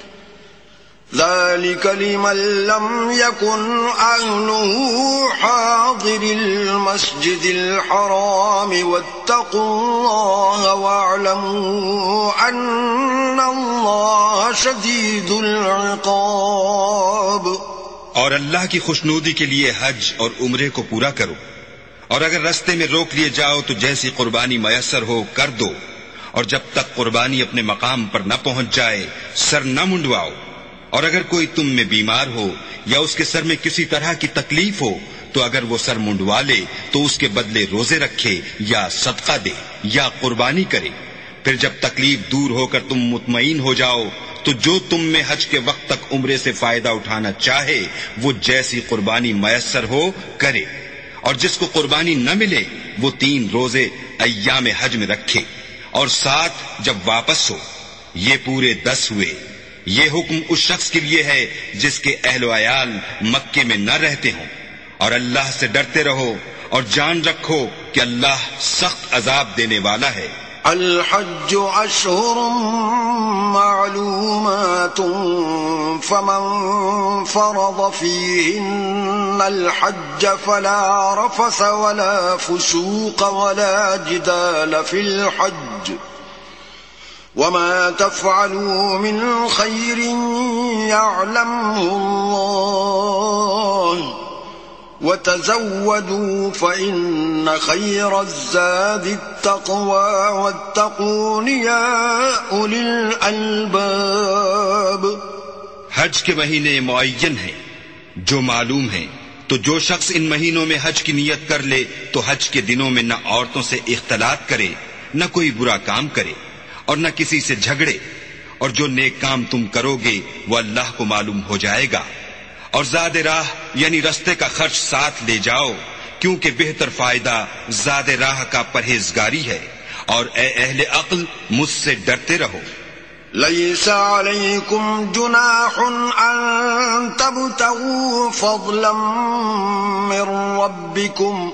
ذلك لمن لم يكن أهله حاضر المسجد الحرام واتقوا الله واعلموا أن الله شديد العقاب. اور اللہ کی خوشنودی کے لیے حج اور عمرے کو پورا کرو، اور اگر رستے میں روک لیے جاؤ تو جیسی قربانی میسر ہو کر دو، اور جب تک قربانی اپنے مقام پر نہ پہنچ جائے سر نہ منڈواؤ. اور اگر کوئی تم میں بیمار ہو یا اس کے سر میں کسی طرح کی تکلیف ہو تو اگر وہ سر منڈوا لے تو اس کے بدلے روزے رکھے یا صدقہ دے یا قربانی کرے. پھر جب تکلیف دور ہو کر تم مطمئن ہو جاؤ تو جو تم میں حج کے وقت تک عمرے سے فائدہ اٹھانا چاہے وہ جیسی قربانی میسر ہو کرے، اور جس کو قربانی نہ ملے وہ تین روزے ایام حج میں رکھے، اور ساتھ جب واپس ہو. یہ پورے دس ہوئے. یہ حکم اس شخص کے لیے ہے جس کے اہل و عیال مکے میں نہ رہتے ہوں. اور اللہ سے ڈرتے رہو اور جان رکھو کہ اللہ سخت عذاب دینے والا ہے. الحج أشهر معلومات فمن فرض فيهن الحج فلا رفث ولا فسوق ولا جدال في الحج وما تفعلوا من خير يعلمه الله وتزودوا فإن خير الزاد التقوى واتقون يا أولي الألباب. حج کے مہینے معین ہیں جو معلوم ہیں، تو جو شخص ان مہینوں میں حج کی نیت کر لے تو حج کے دنوں میں نہ عورتوں سے اختلاط کرے، نہ کوئی برا کام کرے، اور نہ کسی سے جھگڑے. اور جو نیک کام تم کرو گے وہ اللہ کو معلوم ہو جائے گا. اور زاد راہ یعنی رستے کا خرچ ساتھ لے جاؤ، کیونکہ بہتر فائدہ زاد راہ کا پرہیزگاری ہے. اور اے اہل عقل مجھ سے ڈرتے رہو. ليس عليكم جناح أن تبتغوا فضلا من ربكم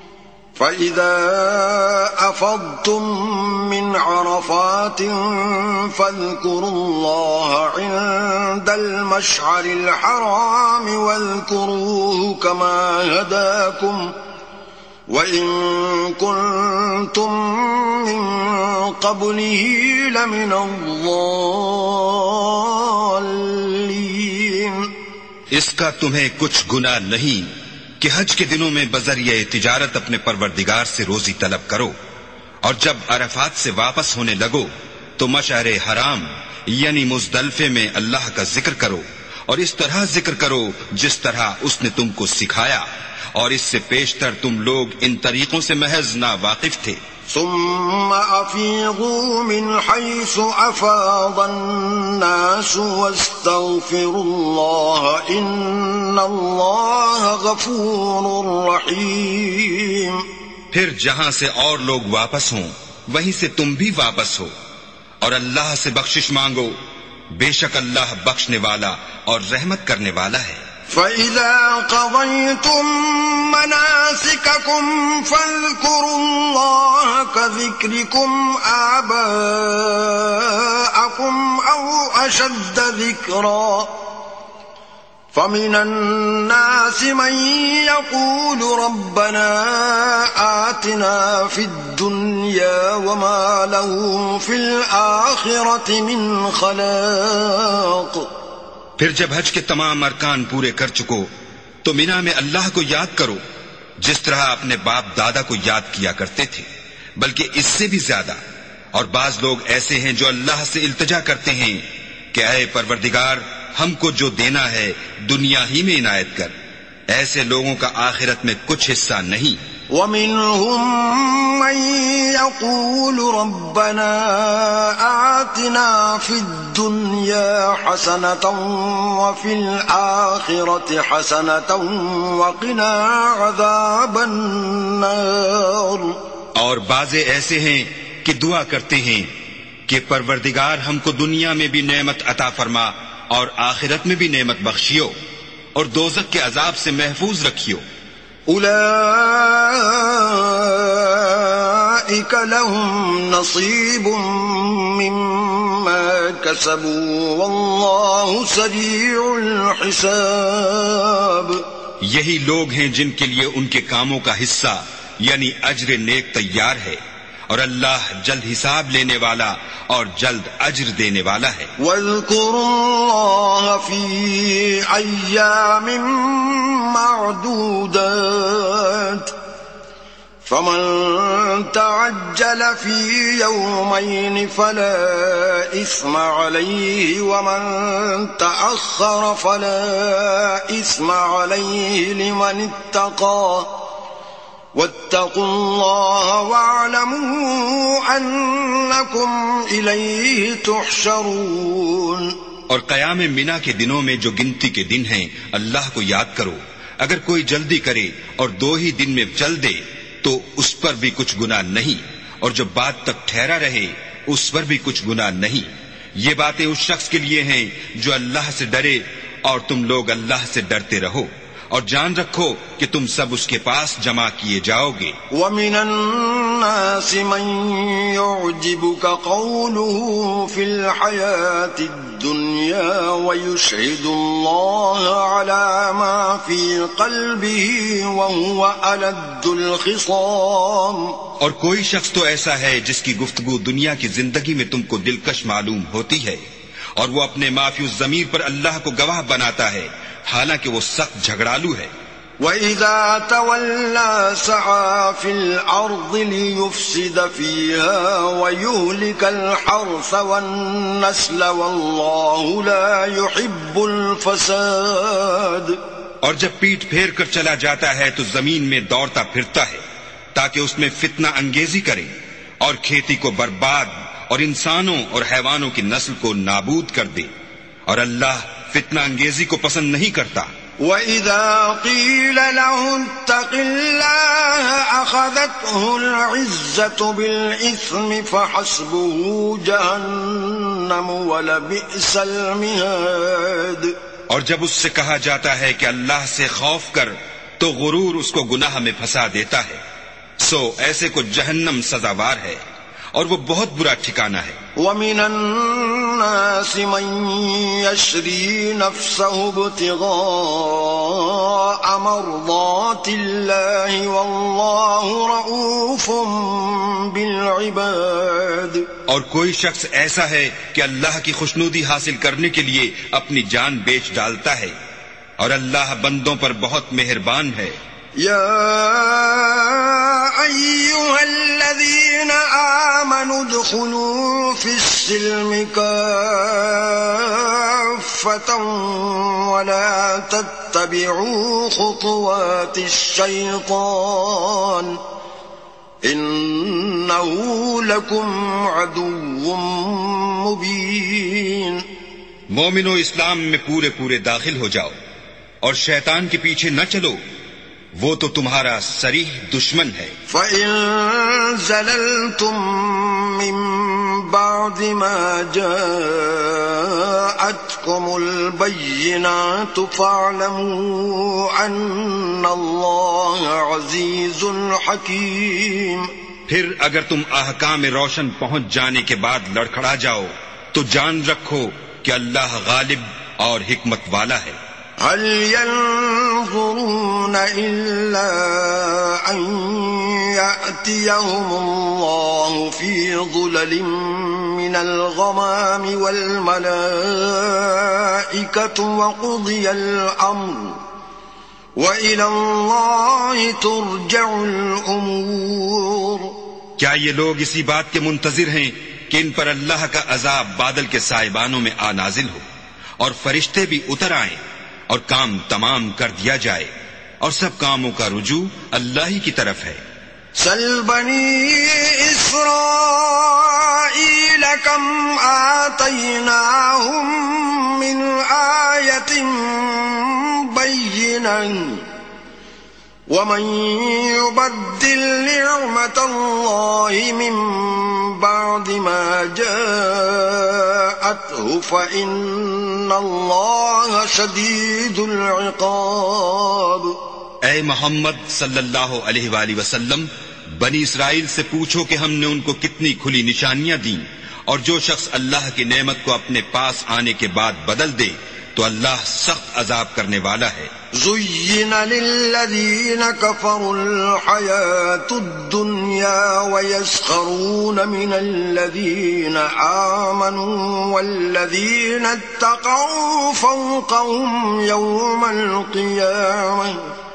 فإذا أفضتم من عرفات فاذكروا الله عند المشعر الحرام واذكروه كما هداكم وإن كنتم من قبله لمن الضالين. اس کا تمہیں کچھ گناہ نہیں کہ حج کے دنوں میں بذریعہ تجارت اپنے پروردگار سے روزی طلب کرو، اور جب عرفات سے واپس ہونے لگو تو مشعر حرام یعنی مزدلفے میں اللہ کا ذکر کرو، اور اس طرح ذکر کرو جس طرح اس نے تم کو سکھایا، اور اس سے پیشتر تم لوگ ان طریقوں سے محض نا واقف تھے. ثم أفيضوا من حيث أفاض الناس واستغفروا الله إن الله غفور رحيم. پھر جہاں سے اور لوگ واپس ہوں وہیں سے تم بھی واپس ہو، اور اللہ سے بخشش مانگو، بے شک اللہ بخشنے والا اور رحمت کرنے والا ہے. فَإِذَا قَضَيْتُم مَّنَاسِكَكُمْ فَاذْكُرُوا اللَّهَ كَذِكْرِكُمْ آبَاءَكُمْ أَوْ أَشَدَّ ذِكْرًا فَمِنَ النَّاسِ مَن يَقُولُ رَبَّنَا آتِنَا فِي الدُّنْيَا وَمَا لَهُ فِي الْآخِرَةِ مِنْ خَلَاقٍ۔ پھر جب حج کے تمام ارکان پورے کر چکو تو مینا میں اللہ کو یاد کرو جس طرح اپنے باپ دادا کو یاد کیا کرتے تھے، بلکہ اس سے بھی زیادہ۔ اور بعض لوگ ایسے ہیں جو اللہ سے التجا کرتے ہیں کہ اے پروردگار ہم کو جو دینا ہے دنیا ہی میں عنایت کر۔ ایسے لوگوں کا آخرت میں کچھ حصہ نہیں۔ وَمِنْهُمْ مَنْ يَقُولُ رَبَّنَا آتِنَا فِي الدُّنْيَا حَسَنَةً وَفِي الْآخِرَةِ حَسَنَةً وَقِنَا عَذَابَ النَّارِ۔ اور بعضے ایسے ہیں کہ دعا کرتے ہیں کہ پروردگار ہم کو دنیا میں بھی نعمت عطا فرما اور آخرت میں بھی نعمت بخشیو اور دوزخ کے عذاب سے محفوظ رکھیو۔ اولئک لهم نصیب مما کسبوا واللہ سریع الحساب۔ یہی لوگ ہیں جن کے لیے ان کے کاموں کا حصہ یعنی اجر نیک تیار ہے، اور اللہ جلد حساب لینے والا اور جلد اجر دینے والا ہے۔ وَاذْكُرُوا اللَّهَ فِي أَيَّامٍ مَّعْدُودَاتٍ فَمَن تَعَجَّلَ فِي يَوْمَيْنِ فَلَا إِثْمَ عَلَيْهِ وَمَن تَأَخَّرَ فَلَا إِثْمَ عَلَيْهِ لِمَنِ اتَّقَىٰ وَاتَّقُوا اللَّهَ وَاعْلَمُوا أَنَّكُمْ إِلَيْهِ تُحْشَرُونَ۔ اور قیام منا کے دنوں میں جو گنتی کے دن ہیں اللہ کو یاد کرو، اگر کوئی جلدی کرے اور دو ہی دن میں چل دے تو اس پر بھی کچھ گناہ نہیں، اور جو بات تک ٹھہرا رہے اس پر بھی کچھ گناہ نہیں۔ یہ باتیں اس شخص کے لیے ہیں جو اللہ سے ڈرے، اور تم لوگ اللہ سے ڈرتے رہو اور جان رکھو کہ تم سب اس کے پاس جمع کیے جاؤ گے۔ وَمِنَ النَّاسِ مَن يُعْجِبُكَ قَوْلُهُ فِي الْحَيَاةِ الدُّنْيَا وَيُشْهِدُ اللَّهَ عَلَى مَا فِي قَلْبِهِ وَهُوَ أَلَدُّ الْخِصَامِ۔ اور کوئی شخص تو ایسا ہے جس کی گفتگو دنیا کی زندگی میں تم کو دلکش معلوم ہوتی ہے، اور وہ اپنے معافی الضمیر پر اللہ کو گواہ بناتا ہے حالانکہ وہ سخت جھگڑالو ہے۔ وَإِذَا تَوَلَّى سَعَى فِي الْأَرْضِ لِيُفْسِدَ فِيهَا وَيُهْلِكَ الْحَرْثَ وَالنَّسْلَ وَاللَّهُ لَا يُحِبُّ الْفَسَادَ۔ اور جب پیٹ پھیر کر چلا جاتا ہے تو زمین میں دوڑتا پھرتا ہے تاکہ اس میں فتنہ انگیزی کرے اور کھیتی کو برباد اور انسانوں اور حیوانوں کی نسل کو نابود کر دے، اور اللہ فتنہ انگیزی کو پسند نہیں کرتا۔ وَإِذَا قِيلَ لَهُ اتَّقِ اللَّهَ أَخَذَتْهُ الْعِزَّةُ بِالْإِثْمِ فَحَسْبُهُ جَهَنَّمُ وَلَبِئْسَ الْمِهَادُ۔ اور جب اس سے کہا جاتا ہے کہ اللہ سے خوف کر تو غرور اس کو گناہ میں پھنسا دیتا ہے، سو ایسے کو جہنم سزاوار ہے اور وہ بہت برا ٹھکانہ ہے۔ وَمِنَ النَّاسِ مَن يَشْرِي نَفْسَهُ ابْتِغَاءَ مَرْضَاتِ اللَّهِ وَاللَّهُ رَءُوفٌ بِالْعِبَادِ۔ اور کوئی شخص ایسا ہے کہ اللہ کی خوشنودی حاصل کرنے کے لیے اپنی جان بیچ ڈالتا ہے، اور اللہ بندوں پر بہت مہربان ہے۔ يا أيها الذين آمنوا ادخلوا في السلم كافة ولا تتبعوا خطوات الشيطان إنه لكم عدو مبين۔ مومنو اسلام میں پورے پورے داخل ہو جاؤ اور شیطان کے پیچھے نہ چلو، وہ تو تمہارا صریح دشمن ہے۔ فَإِن زَلَلْتُم مِّن بَعْدِ مَا جَاءَتْكُمُ الْبَيِّنَاتُ فَاعْلَمُوا أَنَّ اللَّهَ عَزِيزٌ حَكِيمٌ۔ پھر اگر تم احکام روشن پہنچ جانے کے بعد لڑکھڑا جاؤ تو جان رکھو کہ اللہ غالب اور حکمت والا ہے۔ هل ينظرون إلا أن يأتيهم الله في ظلل من الغمام والملائكة وقضي الأمر وإلى الله ترجع الأمور. کیا یہ لوگ اسی بات کے منتظر ہیں کہ ان پر اللہ کا عذاب بادل کے سائبانوں میں آ نازل ہو اور فرشتے بھی اتر آئیں اور کام تمام کر دیا جائے اور سب کاموں کا رجوع اللہ ہی کی طرف ہے. سل بنی اسرائیل کم آتیناہم من آیت بینہ ومن يبدل نعمت اللہ من بعد ما جاءته فإن اللہ شدید العقاب. اے محمد صلی اللہ علیہ وآلہ وسلم، بنی اسرائیل سے پوچھو کہ ہم نے ان کو کتنی کھلی نشانیاں دیں، اور جو شخص اللہ کی نعمت کو اپنے پاس آنے کے بعد بدل دے تو اللہ سخت عذاب کرنے والا ہے. زین للذین کفروا الحیاة الدنیا ویسخرون من الذین آمنوا والذین اتقوا فوقهم یوم القیامة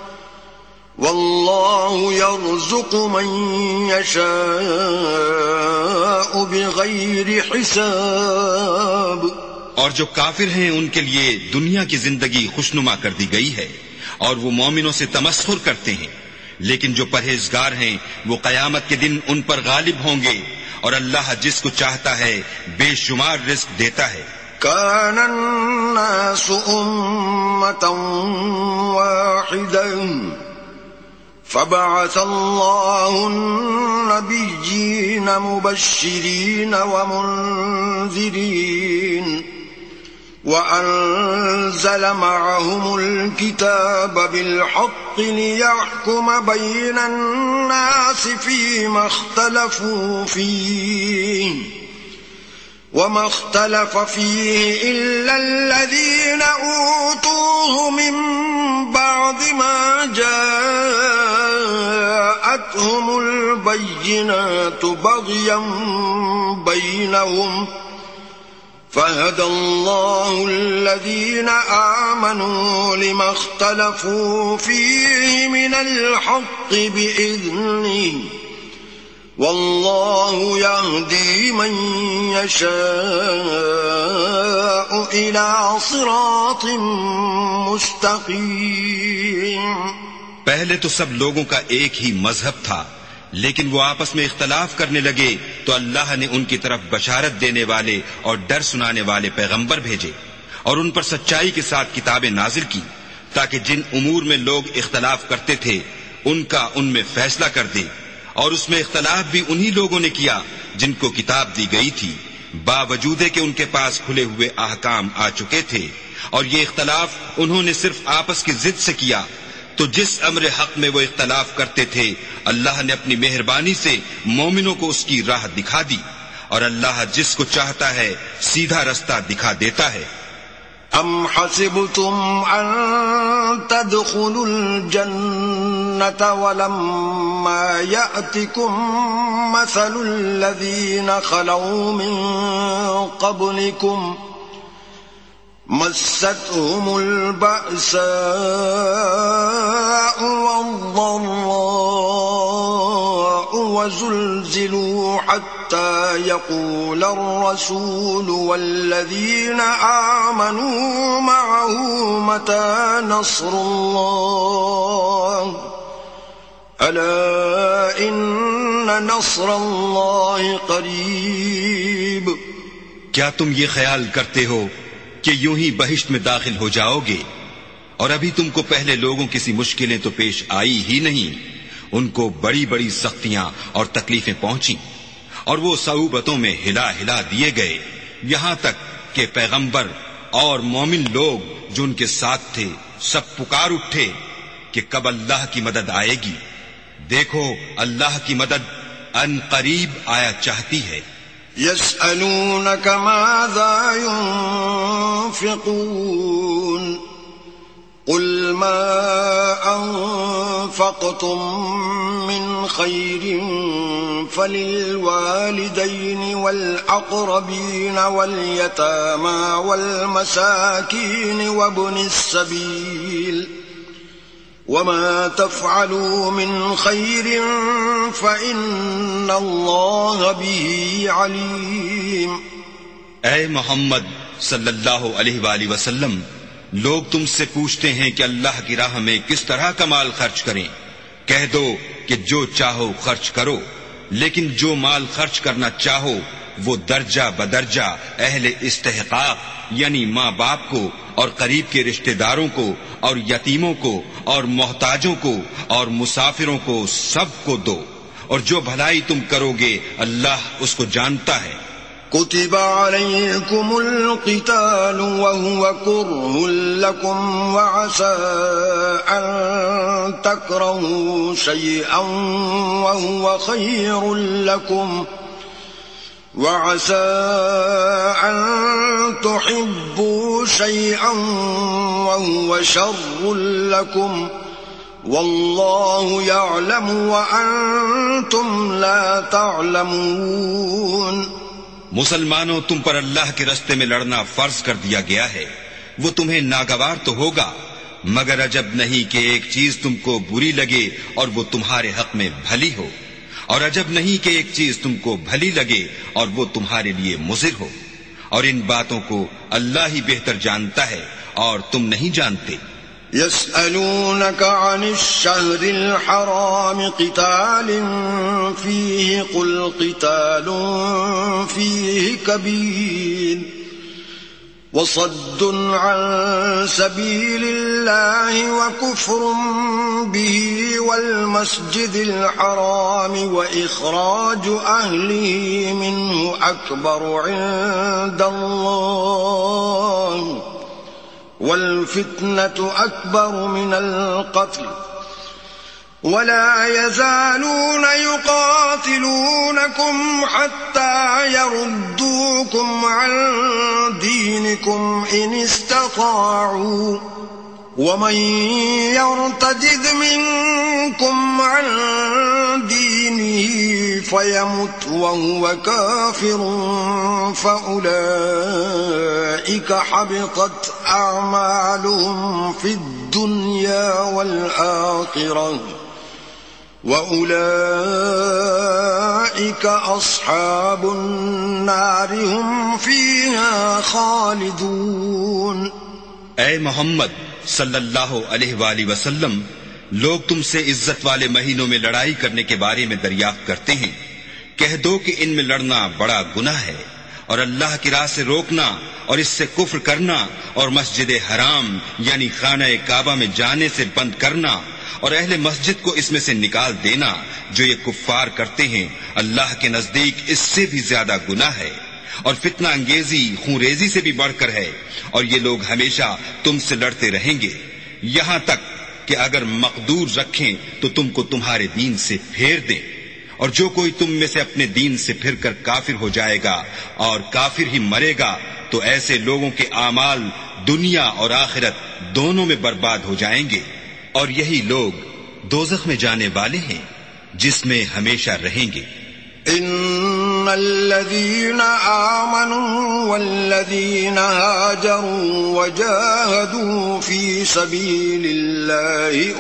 واللہ یرزق من یشاء بغیر حساب. اور جو کافر ہیں ان کے لیے دنیا کی زندگی خوشنما کر دی گئی ہے اور وہ مومنوں سے تمسخر کرتے ہیں، لیکن جو پرہیزگار ہیں وہ قیامت کے دن ان پر غالب ہوں گے اور اللہ جس کو چاہتا ہے بے شمار رزق دیتا ہے. كان الناس أمة واحدة فبعث الله النبيين مبشرين ومنذرين وأنزل معهم الكتاب بالحق ليحكم بين الناس فيما اختلفوا فيه وما اختلف فيه إلا الذين أوتوه من بعد ما جاءتهم البينات بغيا بينهم فهدى الله الذين آمنوا لما اختلفوا فيه من الحق بإذنه والله يهدي من يشاء إلى صراط مستقيم. پہلے تو سب لوگوں کا ایک ہی مذہب تھا، لیکن وہ آپس میں اختلاف کرنے لگے تو اللہ نے ان کی طرف بشارت دینے والے اور ڈر سنانے والے پیغمبر بھیجے اور ان پر سچائی کے ساتھ کتابیں نازل کی تاکہ جن امور میں لوگ اختلاف کرتے تھے ان کا ان میں فیصلہ کر دے. اور اس میں اختلاف بھی انہی لوگوں نے کیا جن کو کتاب دی گئی تھی، باوجود کہ ان کے پاس کھلے ہوئے احکام آ چکے تھے، اور یہ اختلاف انہوں نے صرف آپس کی ضد سے کیا. تو جس امر حق میں وہ اختلاف کرتے تھے اللہ نے اپنی مہربانی سے مومنوں کو اس کی راہ دکھا دی، اور اللہ جس کو چاہتا ہے سیدھا رستہ دکھا دیتا ہے. ام حسبتم ان تدخلوا الجنة ولما يأتكم مثل الذين خلوا من قبلكم مستهم البأساء والضراء وزلزلوا حتى يقول الرسول والذين آمنوا معه متى نصر الله ألا إن نصر الله قريب. کیا تم یہ خیال کرتے ہو کہ یوں ہی بہشت میں داخل ہو جاؤ گے، اور ابھی تم کو پہلے لوگوں کسی مشکلیں تو پیش آئی ہی نہیں، ان کو بڑی بڑی سختیاں اور تکلیفیں پہنچی اور وہ صعوبتوں میں ہلا ہلا دیے گئے، یہاں تک کہ پیغمبر اور مومن لوگ جو ان کے ساتھ تھے سب پکار اٹھے کہ کب اللہ کی مدد آئے گی. دیکھو اللہ کی مدد ان قریب آیا چاہتی ہے. يسألونك ماذا ينفقون قل ما أنفقتم من خير فللوالدين والأقربين واليتامى والمساكين وابن السبيل وما تفعلوا من خير فإن الله به عليم. اے محمد صلی اللہ علیہ وآلہ وسلم، لوگ تم سے پوچھتے ہیں کہ اللہ کی راہ میں کس طرح کا مال خرچ کریں. کہہ دو کہ جو چاہو خرچ کرو، لیکن جو مال خرچ کرنا چاہو وہ درجہ بدرجہ اہل استحقاق یعنی ماں باپ کو اور قریب کے رشتہ داروں کو اور یتیموں کو اور محتاجوں کو اور مسافروں کو سب کو دو، اور جو بھلائی تم کرو گے اللہ اس کو جانتا ہے. كتب عليكم القتال وهو كره لكم وعسى أن تكرهوا شيئا وهو خير لكم وعسى أن تحبوا شيئا وهو شر لكم والله يعلم وأنتم لا تعلمون. مسلمانوں، تم پر اللہ کے راستے میں لڑنا فرض کر دیا گیا ہے. وہ تمہیں ناگوار تو ہوگا، مگر عجب نہیں کہ ایک چیز تم کو بری لگے اور وہ تمہارے حق میں بھلی ہو، اور عجب نہیں کہ ایک چیز تم کو بھلی لگے اور وہ تمہارے لیے مضر ہو. اور ان باتوں کو اللہ ہی بہتر جانتا ہے اور تم نہیں جانتے. يسألونك عن الشهر الحرام قتال فيه قل قتال فيه كبير وصد عن سبيل الله وكفر به والمسجد الحرام وإخراج أهله منه أكبر عند الله والفتنة أكبر من القتل ولا يزالون يقاتلونكم حتى يردوكم عن دينكم إن استطاعوا ومن يرتد منكم عن دينه فيمت وهو كافر فأولئك حبطت أعمالهم في الدنيا والآخرة وأولئك أصحاب النار هم فيها خالدون. اے محمد صلی اللہ علیہ وآلہ وسلم، لوگ تم سے عزت والے مہینوں میں لڑائی کرنے کے بارے میں دریافت کرتے ہیں. کہہ دو کہ ان میں لڑنا بڑا گناہ ہے، اور اللہ کی راہ سے روکنا اور اس سے کفر کرنا اور مسجد حرام یعنی خانہ کعبہ میں جانے سے بند کرنا اور اہل مسجد کو اس میں سے نکال دینا جو یہ کفار کرتے ہیں، اللہ کے نزدیک اس سے بھی زیادہ گناہ ہے. اور فتنہ انگیزی خون ریزی سے بھی بڑھ کر ہے، اور یہ لوگ ہمیشہ تم سے لڑتے رہیں گے یہاں تک کہ اگر مقدور رکھیں تو تم کو تمہارے دین سے پھیر دیں. اور جو کوئی تم میں سے اپنے دین سے پھر کر کافر ہو جائے گا اور کافر ہی مرے گا تو ایسے لوگوں کے اعمال دنیا اور آخرت دونوں میں برباد ہو جائیں گے، اور یہی لوگ دوزخ میں جانے والے ہیں جس میں ہمیشہ رہیں گے. ان الذين آمنوا والذين هاجروا وجاهدوا في سبيل الله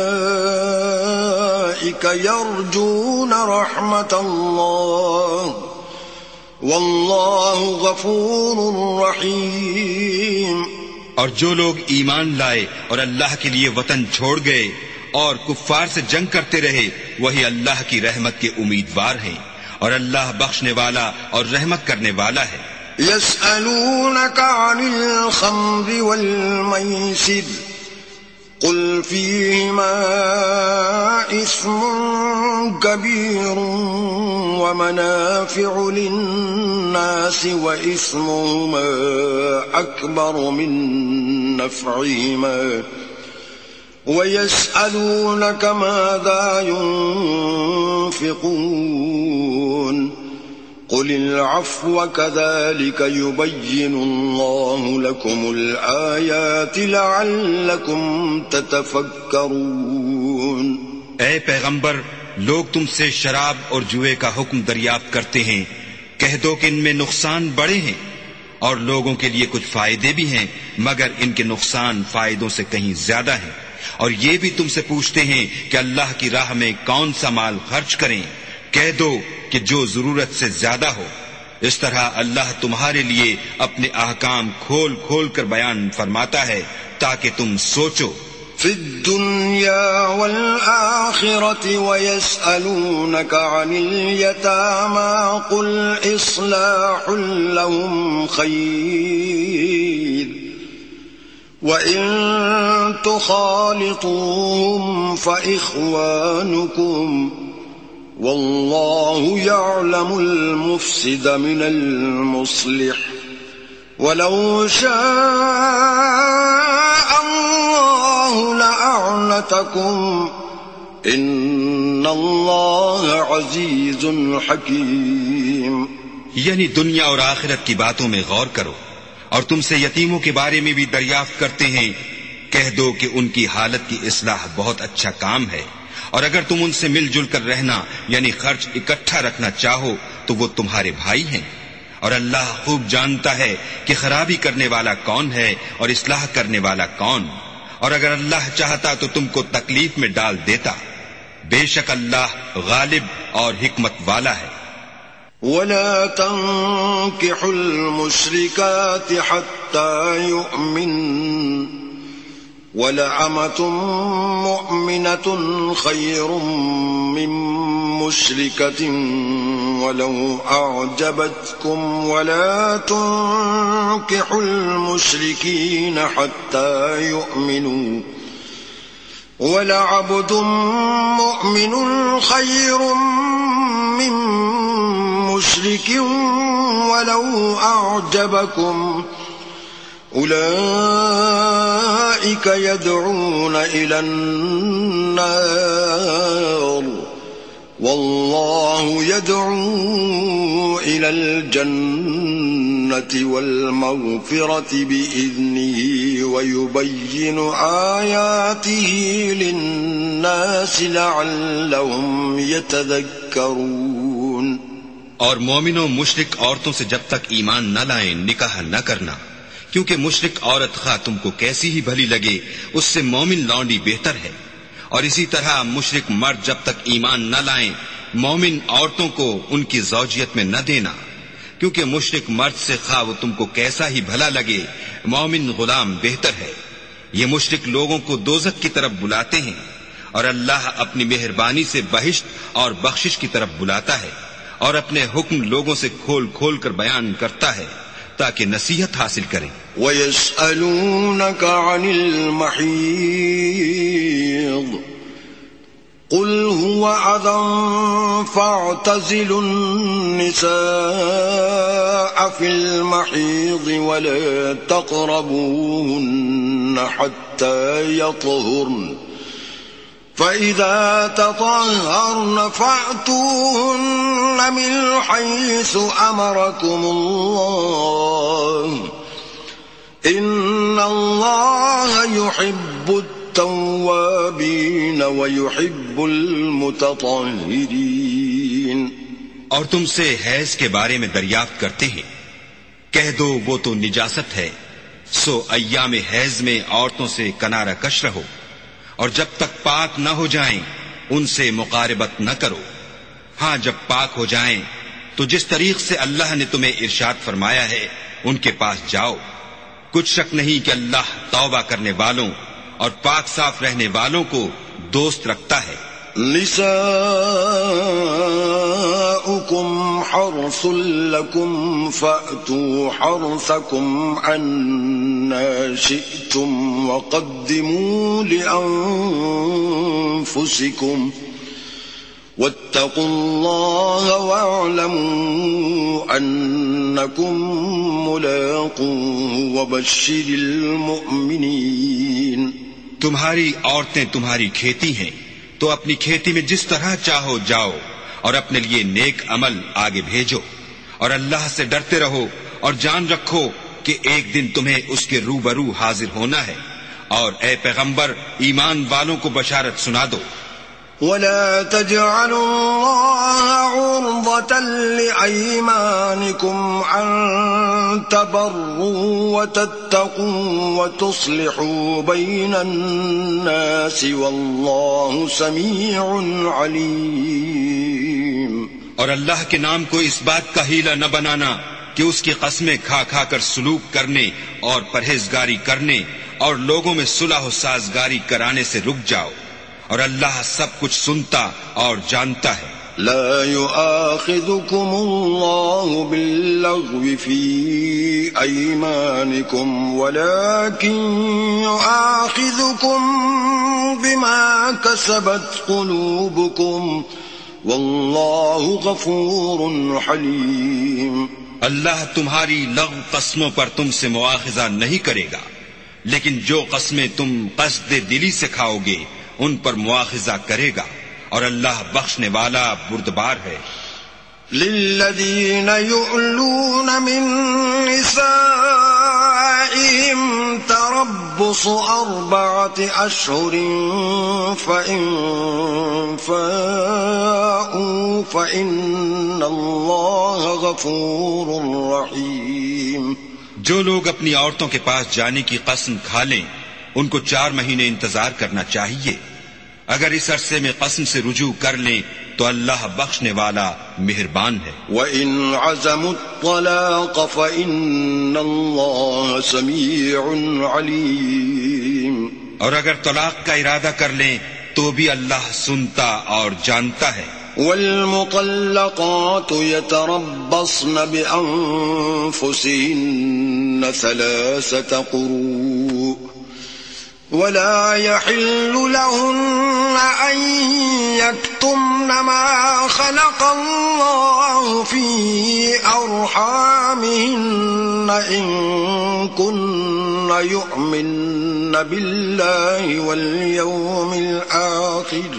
أولئك يرجون رحمة الله والله غفور رحيم. اور جو لوگ ایمان لائے اور اللہ کے لیے وطن چھوڑ گئے اور کفار سے جنگ کرتے رہے وہی اللہ کی رحمت کے امیدوار ہیں، اور اللہ بخشنے والا اور رحمت کرنے والا ہے. يسألونك عن الخمر والميسر قل فيهما إثم كبير ومنافع للناس وإثمهما أكبر من نفعهما ويسألونك ماذا ينفقون قل العفو كذلك يبين الله لكم الآيات لعلكم تتفكرون. اے پیغمبر، لوگ تم سے شراب اور جوئے کا حکم دریافت کرتے ہیں، کہہ دو کہ ان میں نقصان بڑے ہیں اور لوگوں کے لیے کچھ فائدے بھی ہیں، مگر ان کے نقصان فائدوں سے کہیں زیادہ ہیں. اور یہ بھی تم سے پوچھتے ہیں کہ اللہ کی راہ میں کون سا مال خرچ کریں، کہہ دو کہ جو ضرورت سے زیادہ ہو. اس طرح اللہ تمہارے لیے اپنے احکام کھول کھول کر بیان فرماتا ہے تاکہ تم سوچو. فی الدنیا والآخرة ويسألونك عن اليتامى قل إصلاح لهم خير وإن تخالطوهم فإخوانكم والله يعلم المفسد من المصلح ولو شاء الله لأعنتكم إن الله عزيز حكيم. یعنی دنیا اور آخرت کی باتوں میں غور کرو، اور تم سے یتیموں کے بارے میں بھی دریافت کرتے ہیں، کہہ دو کہ ان کی حالت کی اصلاح بہت اچھا کام ہے، اور اگر تم ان سے مل جل کر رہنا یعنی خرچ اکٹھا رکھنا چاہو تو وہ تمہارے بھائی ہیں، اور اللہ خوب جانتا ہے کہ خرابی کرنے والا کون ہے اور اصلاح کرنے والا کون، اور اگر اللہ چاہتا تو تم کو تکلیف میں ڈال دیتا. بے شک اللہ غالب اور حکمت والا ہے. ولا تنكحوا المشركات حتى يؤمنن ولأمة مؤمنة خير من مشركة ولو أعجبتكم ولا تنكحوا المشركين حتى يؤمنوا ولعبد مؤمن خير من مشرك ولو أعجبكم أولئك يدعون إلى النار والله يدعو إلى الجنة والمغفرة بإذنه ويبين آياته للناس لعلهم يتذكرون. اور مومنوں مشرک عورتوں سے جب تک ایمان نہ لائیں نکاح نہ کرنا، کیونکہ مشرک عورت خواہ تم کو کیسی ہی بھلی لگے اس سے مومن لونڈی بہتر ہے. اور اسی طرح مشرک مرد جب تک ایمان نہ لائیں مومن عورتوں کو ان کی زوجیت میں نہ دینا، کیونکہ مشرک مرد سے خواہ وہ تم کو کیسا ہی بھلا لگے مومن غلام بہتر ہے. یہ مشرک لوگوں کو دوزخ کی طرف بلاتے ہیں، اور اللہ اپنی مہربانی سے بہشت اور بخشش کی طرف بلاتا ہے، اور اپنے حکم لوگوں سے کھول کھول کر بیان کرتا ہے تاکہ نصیحت حاصل کریں. وَيَسْأَلُونَكَ عَنِ الْمَحِيضِ قُلْ هُوَ أَذًى فَاعْتَزِلُوا النِّسَاءَ فِي الْمَحِيضِ وَلَا تَقْرَبُوهُنَّ حَتَّى يَطْهُرْنَ فَإِذَا تَطَهَّرْنَ فَأْتُوهُنَّ مِنْ حَيْثُ أَمَرَكُمُ اللَّهُ إِنَّ اللَّهَ يُحِبُّ التَّوَّابِينَ وَيُحِبُّ الْمُتَطَهِّرِينَ. اور تم سے حیض کے بارے میں دریافت کرتے ہیں، کہہ دو وہ تو نجاست ہے، سو ایام حیض میں عورتوں سے کنارہ کش رہو، اور جب تک پاک نہ ہو جائیں ان سے مقاربت نہ کرو. ہاں جب پاک ہو جائیں تو جس طریق سے اللہ نے تمہیں ارشاد فرمایا ہے ان کے پاس جاؤ. کچھ شک نہیں کہ اللہ توبہ کرنے والوں اور پاک صاف رہنے والوں کو دوست رکھتا ہے. نساؤكم حرث لكم فأتوا حرثكم عنا شئتم وقدموا لأنفسكم واتقوا الله واعلموا أنكم ملاقوه وبشر المؤمنين. تمہاری عورتیں تمہاری کھیتی ہیں تو اپنی کھیتی میں جس طرح چاہو جاؤ اور اپنے لیے نیک عمل آگے بھیجو، اور اللہ سے ڈرتے رہو اور جان رکھو کہ ایک دن تمہیں اس کے روبرو حاضر ہونا ہے. اور اے پیغمبر ایمان والوں کو بشارت سنا دو. ولا تجعلوا الله عرضة لأيمانكم أن تبروا وتتقوا وتصلحوا بين الناس والله سميع عليم. اور اللہ کے نام کو اس بات کا ہیلہ نہ بنانا کہ اس کی قسمیں کھا کھا کر سلوک کرنے اور پرہیزگاری کرنے اور لوگوں میں صلح و سازگاری کرانے سے رک جاؤ، اور اللہ سب کچھ سنتا اور جانتا ہے. لا يؤاخذكم الله باللغو في أيمانكم ولكن يؤاخذكم بما كسبت قلوبكم والله غفور حليم. اللہ تمہاری لغو قسموں پر تم سے مواخذہ نہیں کرے گا، لیکن جو قسمیں تم قصد دلی سے کھاؤ گے ان پر مواخذہ کرے گا، اور اللہ بخشنے والا بردبار ہے. للذین یؤلون من نسائهم تربص اربعة اشہر فإن فاءوا فإن اللہ غفور رحیم. جو لوگ اپنی عورتوں کے پاس جانے کی قسم کھا لیں ان کو چار مہینے انتظار کرنا چاہیے. اگر اس عرصے میں قسم سے رجوع کر لیں تو اللہ بخشنے والا مہربان ہے. وَإِنْ عَزَمُوا الطَّلَاقَ فَإِنَّ اللَّهَ سَمِيعٌ عَلِيمٌ. اور اگر طلاق کا ارادہ کر لیں تو بھی اللہ سنتا اور جانتا ہے. والمطلقات يتربصن بأنفسهن ثلاثة قروء ولا يحل لهن أن يكتمن ما خلق الله في أرحامهن إن كن يؤمن بالله واليوم الآخر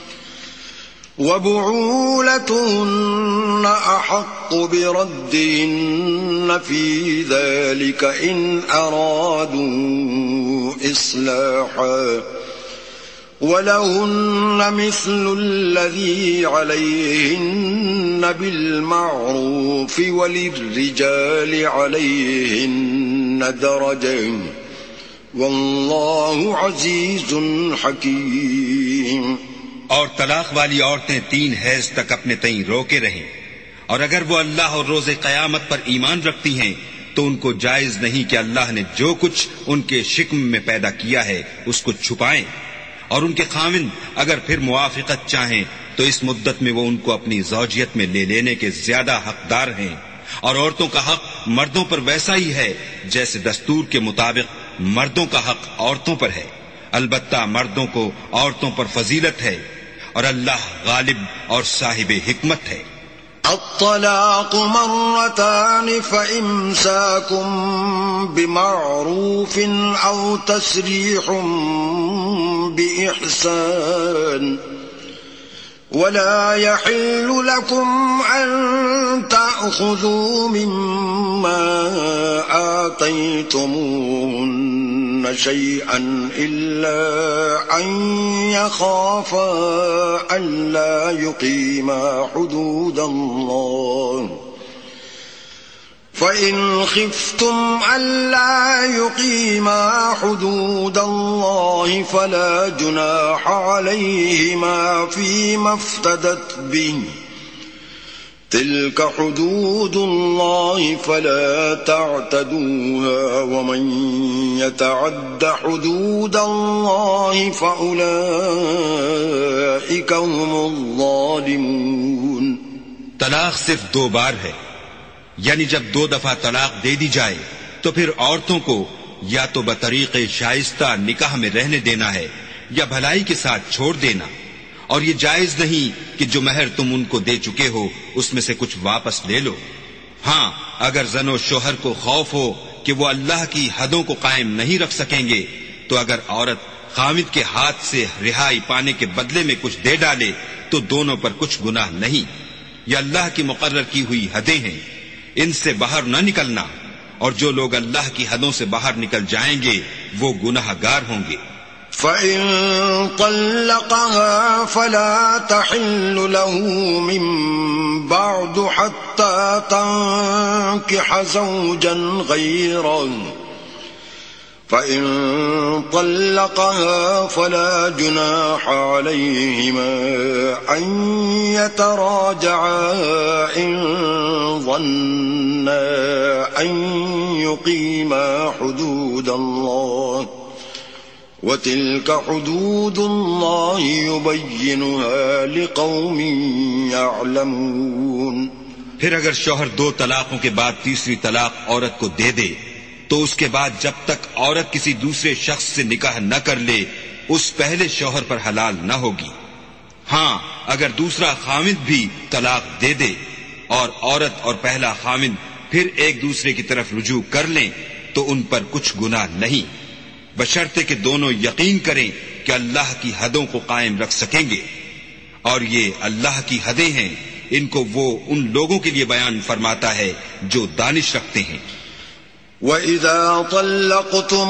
وبعولتهن أحق بردهن في ذلك إن أرادوا إصلاحا ولهن مثل الذي عليهن بالمعروف وللرجال عليهن درجة والله عزيز حكيم. اور طلاق والی عورتیں تین حیض تک اپنے تئیں روکے رہیں، اور اگر وہ اللہ اور روز قیامت پر ایمان رکھتی ہیں تو ان کو جائز نہیں کہ اللہ نے جو کچھ ان کے شکم میں پیدا کیا ہے اس کو چھپائیں، اور ان کے خاوند اگر پھر موافقت چاہیں تو اس مدت میں وہ ان کو اپنی زوجیت میں لے لینے کے زیادہ حقدار ہیں. اور عورتوں کا حق مردوں پر ویسا ہی ہے جیسے دستور کے مطابق مردوں کا حق عورتوں پر ہے، البتہ مردوں کو عورتوں پر فضیلت ہے، اور اللہ غالب اور صاحب حکمت ہے. الطلاق مرتان فإمساكم بمعروف أو تسريح بإحسان ولا يحل لكم أن تأخذوا مما آتيتموهن شيئا إلا أن يخافا ألا يقيما حدود الله فإن خفتم ألا يقيما حدود الله فلا جناح عليهما فيما افتدت به تلك حدود الله فلا تعتدوها ومن يتعد حدود الله فأولئك هم الظالمون. طلاق صرف دو بار ہے، یعنی جب دو دفعہ طلاق دے دی جائے تو پھر عورتوں کو یا تو بطریق شائستہ نکاح میں رہنے دینا ہے یا بھلائی کے ساتھ چھوڑ دینا، اور یہ جائز نہیں کہ جو مہر تم ان کو دے چکے ہو اس میں سے کچھ واپس لے لو. ہاں اگر زن و شوہر کو خوف ہو کہ وہ اللہ کی حدوں کو قائم نہیں رکھ سکیں گے تو اگر عورت خاوند کے ہاتھ سے رہائی پانے کے بدلے میں کچھ دے ڈالے تو دونوں پر کچھ گناہ نہیں، یہ اللہ کی مقرر کی ہوئی حدیں ہیں. ان سے باہر نہ نکلنا، اور جو لوگ اللہ کی حدوں سے باہر نکل جائیں گے وہ گناہ گار ہوں گے۔ فَإِن طَلَّقَهَا فَلَا تَحِلُّ لَهُ مِن بَعْدُ حَتَّى تَنكِحَ زَوْجًا غَيْرَهُ فَإِن طَلَّقَهَا فَلَا جُنَاحَ عَلَيْهِمَا أَن يَتَرَاجَعَا إِن ظَنَّا أَن يُقِيمَا حُدُودَ اللَّهِ وَتِلْكَ حُدُودُ اللَّهِ يُبَيِّنُهَا لِقَوْمٍ يَعْلَمُونَ۔ پھر اگر شوہر دو طلاقوں کے بعد تیسری طلاق عورت کو دے دے تو اس کے بعد جب تک عورت کسی دوسرے شخص سے نکاح نہ کر لے اس پہلے شوہر پر حلال نہ ہوگی۔ ہاں اگر دوسرا خامند بھی طلاق دے دے اور عورت اور پہلا خامند پھر ایک دوسرے کی طرف رجوع کر لیں تو ان پر کچھ گناہ نہیں، بشرطے کہ دونوں یقین کریں کہ اللہ کی حدوں کو قائم رکھ سکیں گے، اور یہ اللہ کی حدیں ہیں، ان کو وہ ان لوگوں کے لیے بیان فرماتا ہے جو دانش رکھتے ہیں۔ وَإِذَا طَلَّقْتُمُ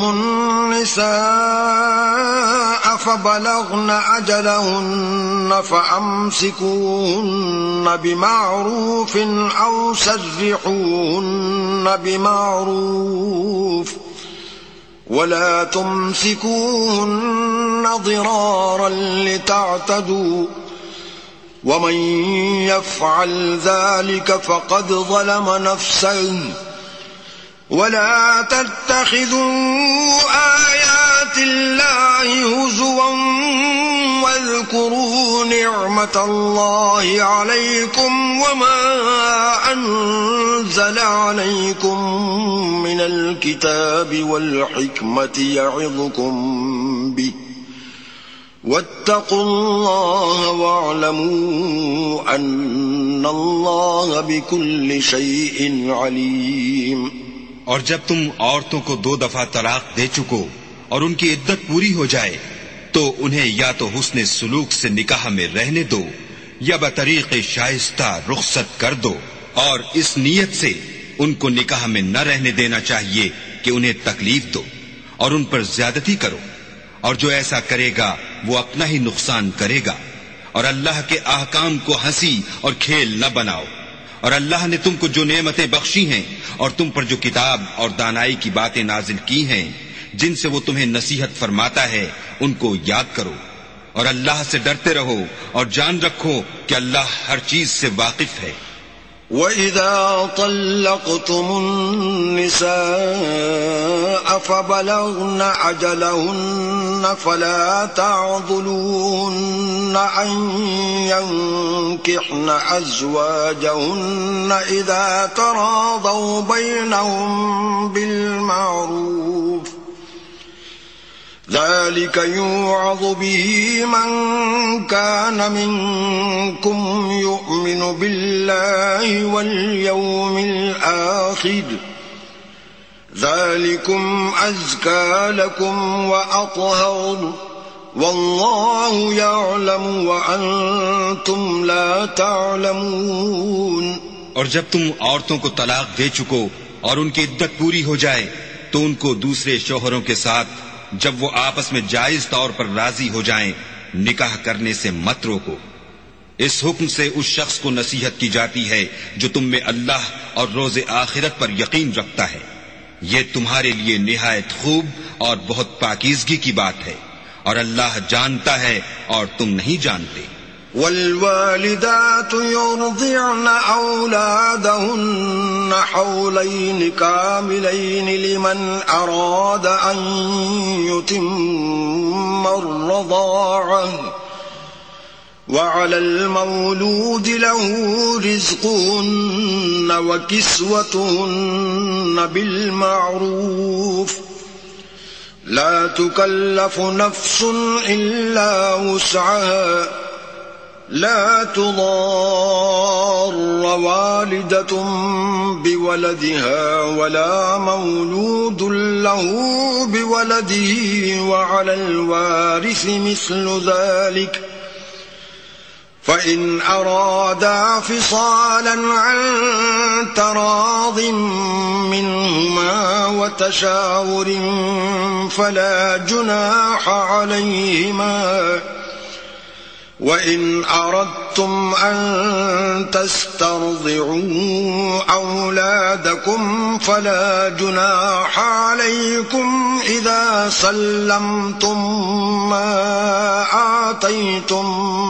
النِّسَاءَ فَبَلَغْنَ أَجَلَهُنَّ فَأَمْسِكُوهُنَّ بِمَعْرُوفٍ أَوْ سَرِّحُوهُنَّ بِمَعْرُوفٍ وَلَا تُمْسِكُوهُنَّ ضِرَارًا لِتَعْتَدُوا وَمَن يَفْعَلْ ذَلِكَ فَقَدْ ظَلَمَ نَفْسَهُ وَلَا تَتَّخِذُوا آيَاتِ اللَّهِ هُزُوًا وَاذْكُرُوا نِعْمَةَ اللَّهِ عَلَيْكُمْ وَمَا أَنزَلَ عَلَيْكُمْ مِنَ الْكِتَابِ وَالْحِكْمَةِ يَعِظُكُمْ بِهِ وَاتَّقُوا اللَّهَ وَاعْلَمُوا أَنَّ اللَّهَ بِكُلِّ شَيْءٍ عَلِيمٌ۔ اور جب تم عورتوں کو دو دفعہ طلاق دے چکو اور ان کی عدت پوری ہو جائے تو انہیں یا تو حسن سلوک سے نکاح میں رہنے دو یا بطریق شائستہ رخصت کر دو، اور اس نیت سے ان کو نکاح میں نہ رہنے دینا چاہیے کہ انہیں تکلیف دو اور ان پر زیادتی کرو، اور جو ایسا کرے گا وہ اپنا ہی نقصان کرے گا، اور اللہ کے احکام کو ہنسی اور کھیل نہ بناؤ۔ اور اللہ نے تم کو جو نعمتیں بخشی ہیں اور تم پر جو کتاب اور دانائی کی باتیں نازل کی ہیں جن سے وہ تمہیں نصیحت فرماتا ہے ان کو یاد کرو، اور اللہ سے ڈرتے رہو اور جان رکھو کہ اللہ ہر چیز سے واقف ہے۔ وَإِذَا طَلَّقْتُمُ النِّسَاءَ فَبَلَغْنَ أَجَلَهُنَّ فَلَا تَعْضُلُوهُنَّ أَن يَنكِحْنَ أَزْوَاجَهُنَّ إِذَا تَرَاضَوْا بَيْنَهُم بِالْمَعْرُوفِ ذَلِكَ يُوعَظُ بِهِ مَن كَانَ مِنكُمْ يُؤْمِنُ بِاللَّهِ وَالْيَوْمِ الْآخِرِ ذَلِكُمْ أَزْكَى لَكُمْ وَأَطْهَرُ وَاللَّهُ يَعْلَمُ وَأَنْتُمْ لَا تَعْلَمُونَ۔ اور جب تم عورتوں کو طلاق دے چکو اور ان کی عدت پوری ہو جائے تو ان کو دوسرے شوہروں کے ساتھ جب وہ آپس میں جائز طور پر راضی ہو جائیں نکاح کرنے سے مت روکو۔ اس حکم سے اس شخص کو نصیحت کی جاتی ہے جو تم میں اللہ اور روز آخرت پر یقین رکھتا ہے، یہ تمہارے لیے نہایت خوب اور بہت پاکیزگی کی بات ہے، اور اللہ جانتا ہے اور تم نہیں جانتے۔ والوالدات يرضعن أولادهن حولين كاملين لمن أراد أن يتم الرضاعة وعلى المولود له رزقهن وكسوتهن بالمعروف لا تكلف نفس إلا وسعها لا تضار والدة بولدها ولا مولود له بولده وعلى الوارث مثل ذلك فإن أرادا فصالا عن تراض منهما وتشاور فلا جناح عليهما وإن أردتم أن تسترضعوا أولادكم فلا جناح عليكم إذا سلمتم ما آتيتم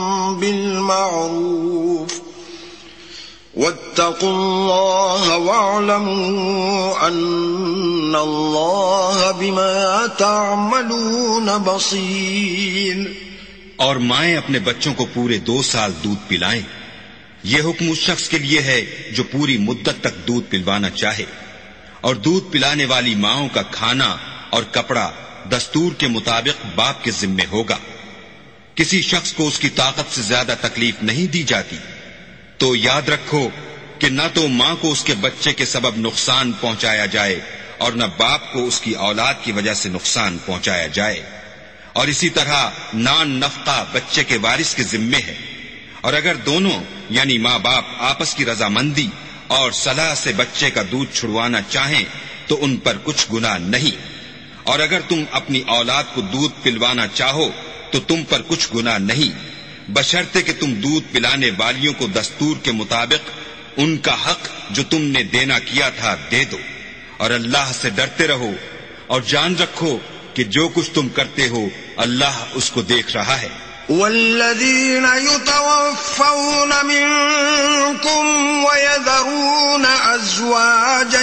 بالمعروف واتقوا الله واعلموا أن الله بما تعملون بصير. اور مائیں اپنے بچوں کو پورے دو سال دودھ پلائیں. یہ حکم اس شخص کے لیے ہے جو پوری مدت تک دودھ پلوانا چاہے، اور دودھ پلانے والی ماؤں کا کھانا اور کپڑا دستور کے مطابق باپ کے ذمے ہوگا. کسی شخص کو اس کی طاقت سے زیادہ تکلیف نہیں دی جاتی، تو یاد رکھو کہ نہ تو ماں کو اس کے بچے کے سبب نقصان پہنچایا جائے اور نہ باپ کو اس کی اولاد کی وجہ سے نقصان پہنچایا جائے. اور اسی طرح نان نفقہ بچے کے وارث کے ذمے ہے، اور اگر دونوں یعنی ماں باپ آپس کی رضامندی اور صلاح سے بچے کا دودھ چھڑوانا چاہیں تو ان پر کچھ گناہ نہیں، اور اگر تم اپنی اولاد کو دودھ پلوانا چاہو تو تم پر کچھ گناہ نہیں، بشرطے کہ تم دودھ پلانے والیوں کو دستور کے مطابق ان کا حق جو تم نے دینا کیا تھا دے دو. اور اللہ سے ڈرتے رہو اور جان رکھو کہ جو کچھ تم کرتے ہو اللہ اس کو دیکھ رہا ہے. والذین یتوفون منکم ویذرون ازواجا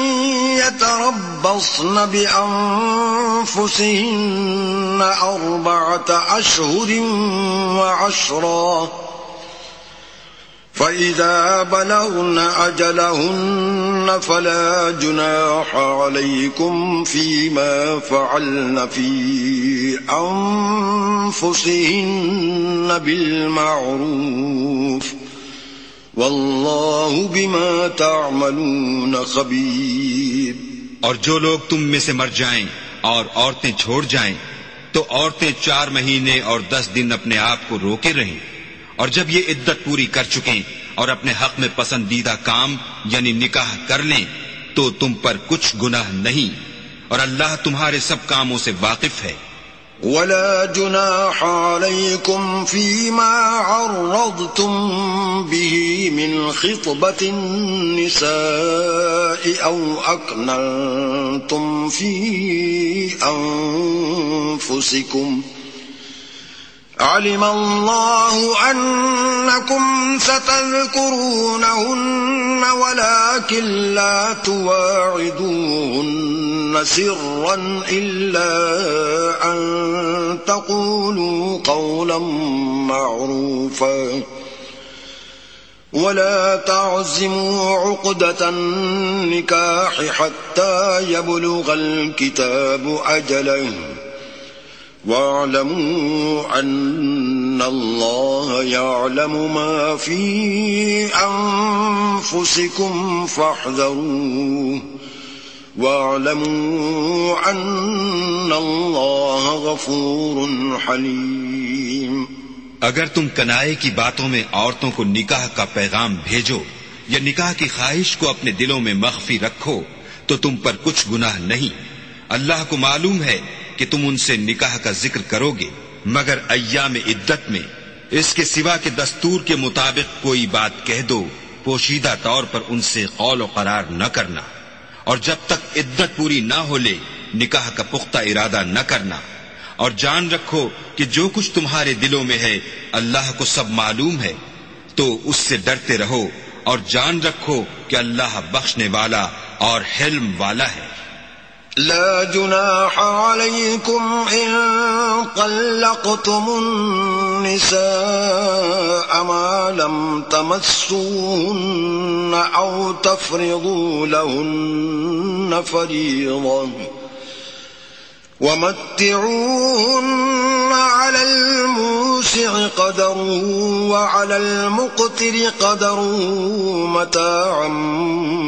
یتربصن بانفسهن اربعة اشہر وعشرا فَإِذَا بَلَغْنَ أَجَلَهُنَّ فَلَا جُنَاحَ عَلَيْكُمْ فِيمَا فَعَلْنَ فِي أَنفُسِهِنَّ بِالْمَعْرُوفِ وَاللَّهُ بِمَا تَعْمَلُونَ خَبِيرٌ. اور جو لوگ تم میں سے مر جائیں اور عورتیں چھوڑ جائیں تو عورتیں چار مہینے اور دس دن اپنے آپ کو روکے رہیں، اور جب یہ عدت پوری کر چکیں اور اپنے حق میں پسندیدہ کام یعنی نکاح کر لیں تو تم پر کچھ گناہ نہیں، اور اللہ تمہارے سب کاموں سے واقف ہے. ولا جناح عليكم فيما عرضتم به من خطبة النساء أو أكننتم في أنفسكم علم الله أنكم ستذكرونهن ولكن لا تواعدوهن سرا إلا أن تقولوا قولا معروفا ولا تعزموا عقدة النكاح حتى يبلغ الكتاب أجله وَاعْلَمُوا أَنَّ اللَّهَ يَعْلَمُ مَا فِي أَنفُسِكُمْ فَاحْذَرُوهُ وَاعْلَمُوا أَنَّ اللَّهَ غَفُورٌ حَلِيمٌ. اگر تم کنائے کی باتوں میں عورتوں کو نکاح کا پیغام بھیجو یا نکاح کی خواہش کو اپنے دلوں میں مخفی رکھو تو تم پر کچھ گناہ نہیں. اللہ کو معلوم ہے کہ تم ان سے نکاح کا ذکر کرو گے، مگر ایام عدت میں اس کے سوا کہ دستور کے مطابق کوئی بات کہہ دو، پوشیدہ طور پر ان سے قول و قرار نہ کرنا، اور جب تک عدت پوری نہ ہو لے نکاح کا پختہ ارادہ نہ کرنا. اور جان رکھو کہ جو کچھ تمہارے دلوں میں ہے اللہ کو سب معلوم ہے، تو اس سے ڈرتے رہو اور جان رکھو کہ اللہ بخشنے والا اور حلم والا ہے. لا جناح عليكم إن طلقتم النساء ما لم تمسوهن أو تفرضوا لهن فريضة ومتعوهن على الموسع قدره وعلى المقتر قدره متاعا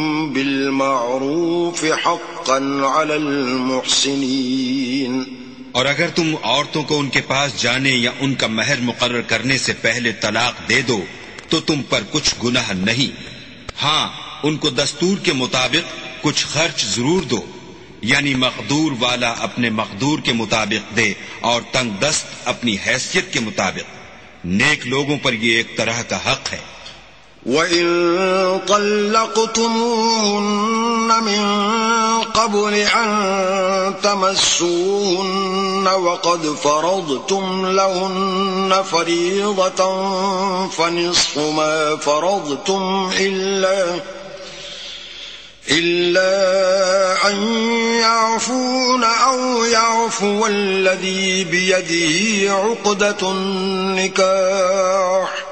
بالمعروف حقا على المحسنين. اور اگر تم عورتوں کو ان کے پاس جانے یا ان کا مہر مقرر کرنے سے پہلے طلاق دے دو تو تم پر کچھ گناہ نہیں، ہاں ان کو دستور کے مطابق کچھ خرچ ضرور دو، یعنی مقدور والا اپنے مقدور کے مطابق دے اور تنگ دست اپنی حیثیت کے مطابق، نیک لوگوں پر یہ ایک طرح کا حق ہے۔ وَإِن طَلَّقْتُمُوهُنَّ مِن قَبْلِ أَن تَمَسُّوهُنَّ وَقَدْ فَرَضْتُمْ لَهُنَّ فَرِيضَةً فَنِصْفُ مَا فَرَضْتُمْ إِلَّا إِلَّا أَن يَعْفُونَ أَوْ يَعْفُوَ الَّذِي بِيَدِهِ عُقْدَةُ النِّكَاحِ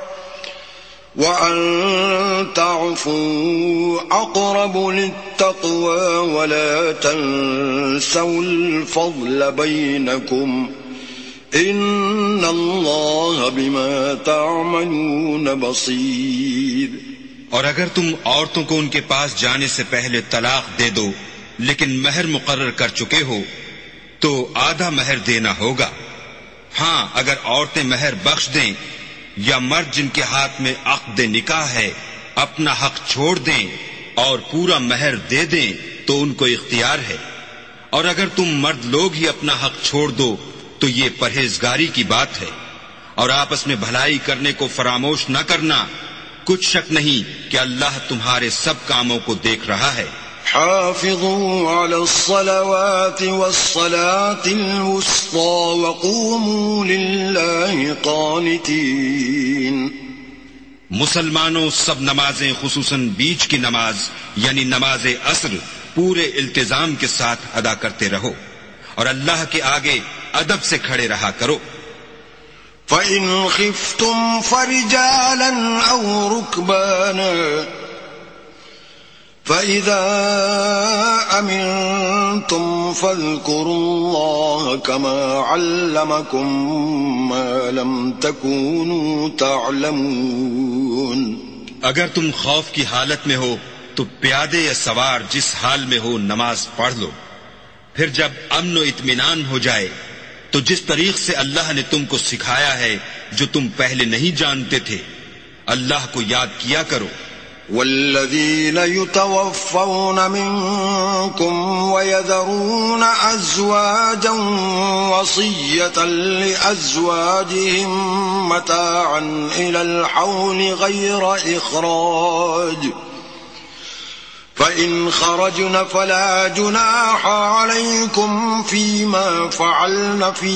وَأَن تَعْفُوا أَقْرَبُ لِلتَّقْوَى وَلَا تَنسَوْا الْفَضْلَ بَيْنَكُمْ إِنَّ اللَّهَ بِمَا تَعْمَلُونَ بَصِيرٌ۔ اور اگر تم عورتوں کو ان کے پاس جانے سے پہلے طلاق دے دو لیکن مہر مقرر کر چکے ہو تو آدھا مہر دینا ہوگا، ہاں اگر عورتیں مہر بخش دیں یا مرد جن کے ہاتھ میں عقد نکاح ہے اپنا حق چھوڑ دیں اور پورا مہر دے دیں تو ان کو اختیار ہے، اور اگر تم مرد لوگ ہی اپنا حق چھوڑ دو تو یہ پرہیزگاری کی بات ہے، اور آپس میں بھلائی کرنے کو فراموش نہ کرنا، کچھ شک نہیں کہ اللہ تمہارے سب کاموں کو دیکھ رہا ہے۔ حافظوا على الصلوات والصلاة الوسطى وقوموا لله قانتين۔ مسلمانوں سب نمازیں خصوصاً بیچ کی نماز یعنی نماز عصر پورے التزام کے ساتھ ادا کرتے رہو اور اللہ کے آگے ادب سے کھڑے رہا کرو۔ فَإِنْ خِفْتُمْ فَرِجَالًا أَوْ رُكْبَانًا فَإِذَا أَمِنْتُمْ فَاذْكُرُوا اللَّهَ كَمَا عَلَّمَكُمْ مَا لَمْ تَكُونُوا تَعْلَمُونَ۔ اگر تم خوف کی حالت میں ہو تو پیادے یا سوار جس حال میں ہو نماز پڑھ لو، پھر جب امن و اطمینان ہو جائے تو جس طریق سے اللہ نے تم کو سکھایا ہے جو تم پہلے نہیں جانتے تھے اللہ کو یاد کیا کرو۔ والذین یتوفون منکم ویذرون ازواجا وصیۃ لازواجہم متاعا الی الحول غیر اخراج فَإِنْ خَرَجْنَ فَلَا جُنَاحَ عَلَيْكُمْ فِيمَا فَعَلْنَ فِي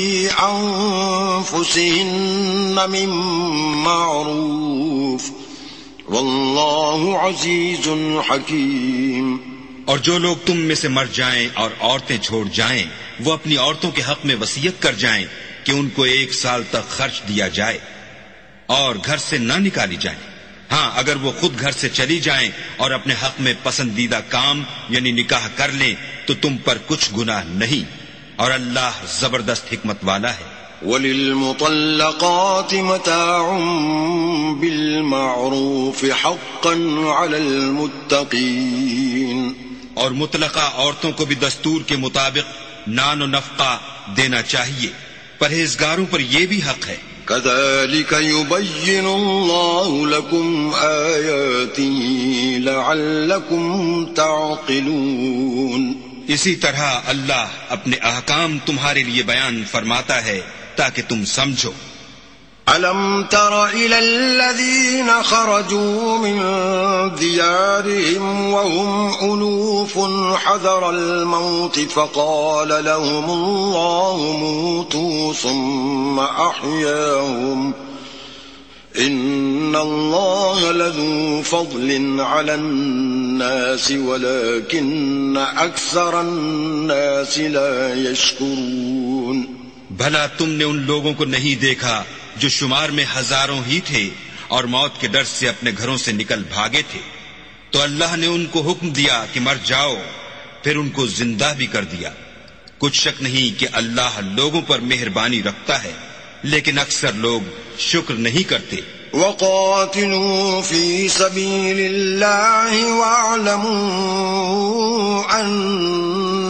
أَنفُسِهِنَّ مِن مَّعْرُوفٍ وَاللَّهُ عَزِيزٌ حَكِيمٌ۔ اور جو لوگ تم میں سے مر جائیں اور عورتیں چھوڑ جائیں وہ اپنی عورتوں کے حق میں وصیت کر جائیں کہ ان کو ایک سال تک خرچ دیا جائے اور گھر سے نہ نکالی جائیں، ہاں اگر وہ خود گھر سے چلی جائیں اور اپنے حق میں پسندیدہ کام یعنی نکاح کر لیں تو تم پر کچھ گناہ نہیں، اور اللہ زبردست حکمت والا ہے۔ وَلِلْمُطَلَّقَاتِ مَتَاعٌ بِالْمَعْرُوفِ حَقًّا عَلَى الْمُتَّقِينَ۔ اور مطلقہ عورتوں کو بھی دستور کے مطابق نان و نفقہ دینا چاہیے، پرہیزگاروں پر یہ بھی حق ہے۔ كَذَلِكَ يُبَيِّنُ اللَّهُ لَكُمْ آيَاتِهِ لَعَلَّكُمْ تَعْقِلُونَ۔ اسی طرح اللہ اپنے احکام تمہارے لیے بیان فرماتا ہے تاکہ تم سمجھو۔ أَلَمْ تَرَ إِلَى الَّذِينَ خَرَجُوا مِن دِيَارِهِمْ وَهُمْ أُلُوفٌ حَذَرَ الْمَوْتِ فَقَالَ لَهُمُ اللَّهُ مُوتُوا ثُمَّ أَحْيَاهُمْ إِنَّ اللَّهَ لَذُو فَضْلٍ عَلَى النَّاسِ وَلَكِنَّ أَكْثَرَ النَّاسِ لَا يَشْكُرُونَ۔ بھلا تم نے ان لوگوں کو نہیں دیکھا جو شمار میں ہزاروں ہی تھے اور موت کے ڈر سے اپنے گھروں سے نکل بھاگے تھے، تو اللہ نے ان کو حکم دیا کہ مر جاؤ، پھر ان کو زندہ بھی کر دیا۔ کچھ شک نہیں کہ اللہ لوگوں پر مہربانی رکھتا ہے، لیکن اکثر لوگ شکر نہیں کرتے۔ وَقَاتِلُوا فِي سَبِيلِ اللَّهِ وَاعْلَمُوا أَنَّ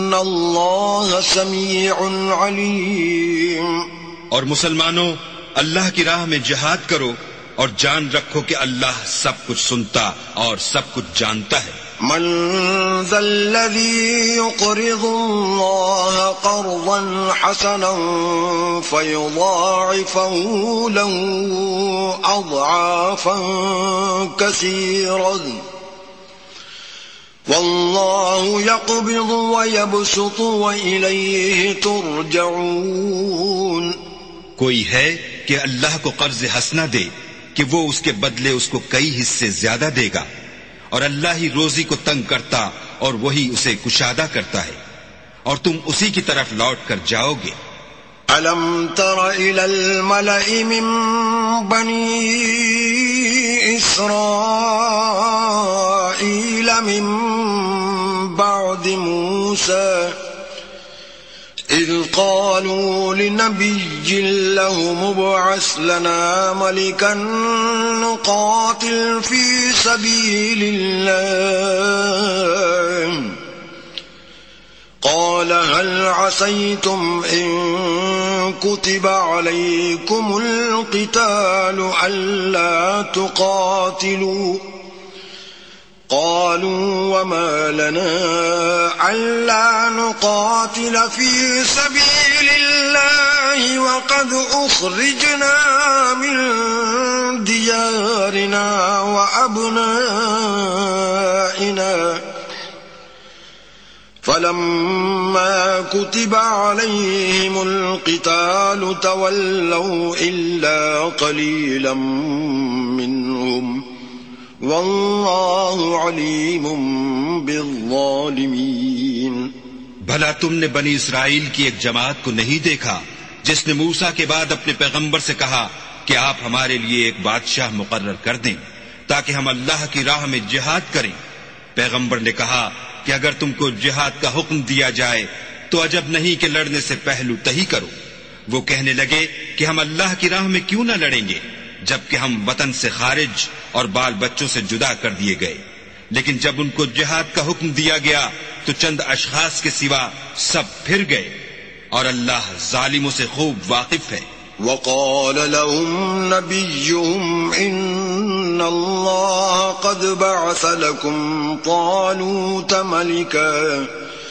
إن الله سميع عليم. اور مسلمانوں اللہ کی راہ میں جہاد کرو اور جان رکھو کہ اللہ سب کچھ سنتا اور سب کچھ جانتا ہے. من ذا الذي يقرض الله قرضا حسنا فيضاعفه له أضعافا كثيرة والله يقبض ويبسط وإليه ترجعون. کوئی ہے کہ اللہ کو قرض حسنہ دے کہ وہ اس کے بدلے اس کو کئی حصے زیادہ دے گا، اور اللہ ہی روزی کو تنگ کرتا اور وہی اسے کشادہ کرتا ہے، اور تم اسی کی طرف لوٹ کر جاؤ گے. أَلَمْ تَرَ إِلَى الْمَلَإِ مِنْ بَنِي إِسْرَائِيلَ مِنْ بَعْدِ مُوسَى إِذْ قَالُوا لِنَبِيٍّ لَهُ مُبْعَثْ لَنَا مَلِكًا نُقَاتِلْ فِي سَبِيلِ اللَّهِ قَالَ هَلْ عَسَيْتُمْ إِن كُتِبَ عَلَيْكُمُ الْقِتَالُ أَلَّا تُقَاتِلُوا قالوا وما لنا ألا نقاتل في سبيل الله وقد أخرجنا من ديارنا وأبنائنا فلما كتب عليهم القتال تولوا إلا قليلا منهم واللہ علیم بالظالمین. بھلا تم نے بنی اسرائیل کی ایک جماعت کو نہیں دیکھا جس نے موسیٰ کے بعد اپنے پیغمبر سے کہا کہ آپ ہمارے لیے ایک بادشاہ مقرر کر دیں تاکہ ہم اللہ کی راہ میں جہاد کریں. پیغمبر نے کہا کہ اگر تم کو جہاد کا حکم دیا جائے تو عجب نہیں کہ لڑنے سے پہلو تہی کرو. وہ کہنے لگے کہ ہم اللہ کی راہ میں کیوں نہ لڑیں گے جبکہ ہم وطن سے خارج اور بال بچوں سے جدا کر دیے گئے. لیکن جب ان کو جہاد کا حکم دیا گیا تو چند اشخاص کے سوا سب پھر گئے، اور اللہ ظالموں سے خوب واقف ہے. وقال لهم نبيهم إن الله قد بعث لكم طالوت ملكا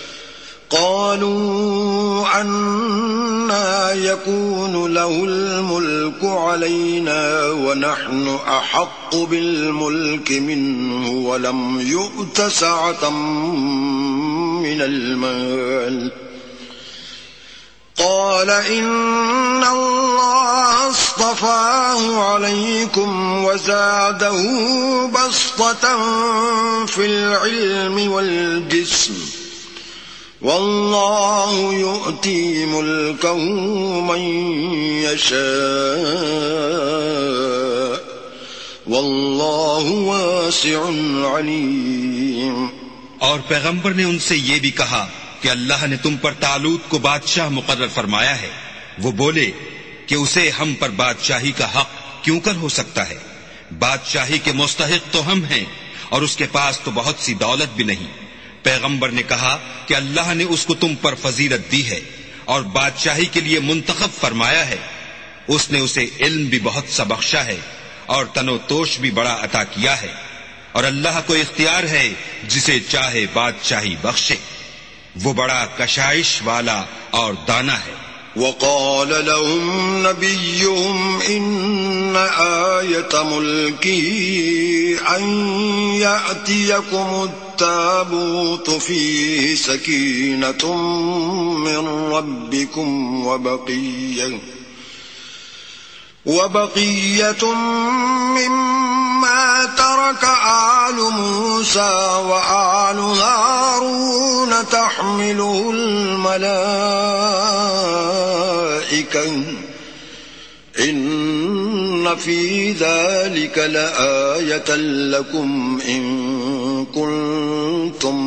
قالوا أنا يكون له الملك علينا ونحن أحق بالملك منه ولم يؤت سعة من المال قال إن الله اصطفاه عليكم وزاده بسطة في العلم والجسم والله يؤتي ملكه من يشاء والله واسع عليم. اور پیغمبر نے ان سے یہ بھی کہا کہ اللہ نے تم پر طالوت کو بادشاہ مقرر فرمایا ہے. وہ بولے کہ اسے ہم پر بادشاہی کا حق کیوں کر ہو سکتا ہے؟ بادشاہی کے مستحق تو ہم ہیں اور اس کے پاس تو بہت سی دولت بھی نہیں. پیغمبر نے کہا کہ اللہ نے اس کو تم پر فضیلت دی ہے اور بادشاہی کے لیے منتخب فرمایا ہے. اس نے اسے علم بھی بہت سا بخشا ہے اور تن و توش بھی بڑا عطا کیا ہے، اور اللہ کو اختیار ہے جسے چاہے بادشاہی بخشے. وہ بڑا کشائش والا اور دانا ہے. وقال لهم نبيهم إن آية ملكه أن يأتيكم التابوت فيه سكينة من ربكم وبقية وبقية مما ترك آل موسى وآل هارون تحمله الملائكة إن في ذلك لآية لكم إن كنتم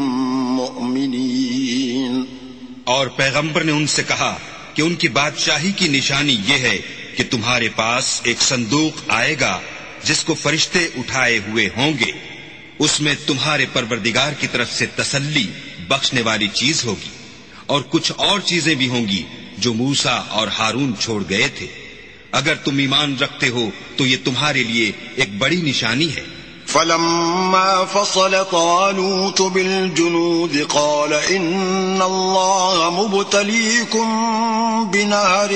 مؤمنين. اور پیغمبر نے ان سے کہا کہ ان کی بادشاہی کی نشانی یہ ہے کہ تمہارے پاس ایک صندوق آئے گا جس کو فرشتے اٹھائے ہوئے ہوں گے. اس میں تمہارے پروردگار کی طرف سے تسلی، بخشنے والی چیز ہوگی، اور کچھ اور چیزیں بھی ہوں گی جو موسیٰ اور ہارون چھوڑ گئے تھے۔ اگر تم ایمان رکھتے ہو تو یہ تمہارے لیے ایک بڑی نشانی ہے۔ فلما فصل طالوت بالجنود قال إن الله مبتليكم بنهر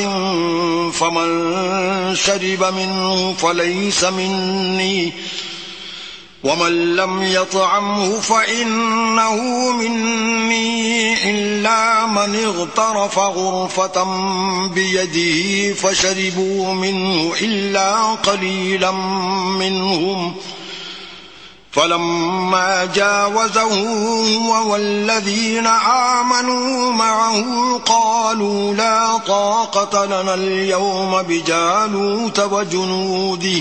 فمن شرب منه فليس مني ومن لم يطعمه فإنه مني إلا من اغترف غرفة بيده فشربوا منه إلا قليلا منهم فلما جاوزه هو والذين آمنوا معه قالوا لا طاقة لنا اليوم بجالوت وجنوده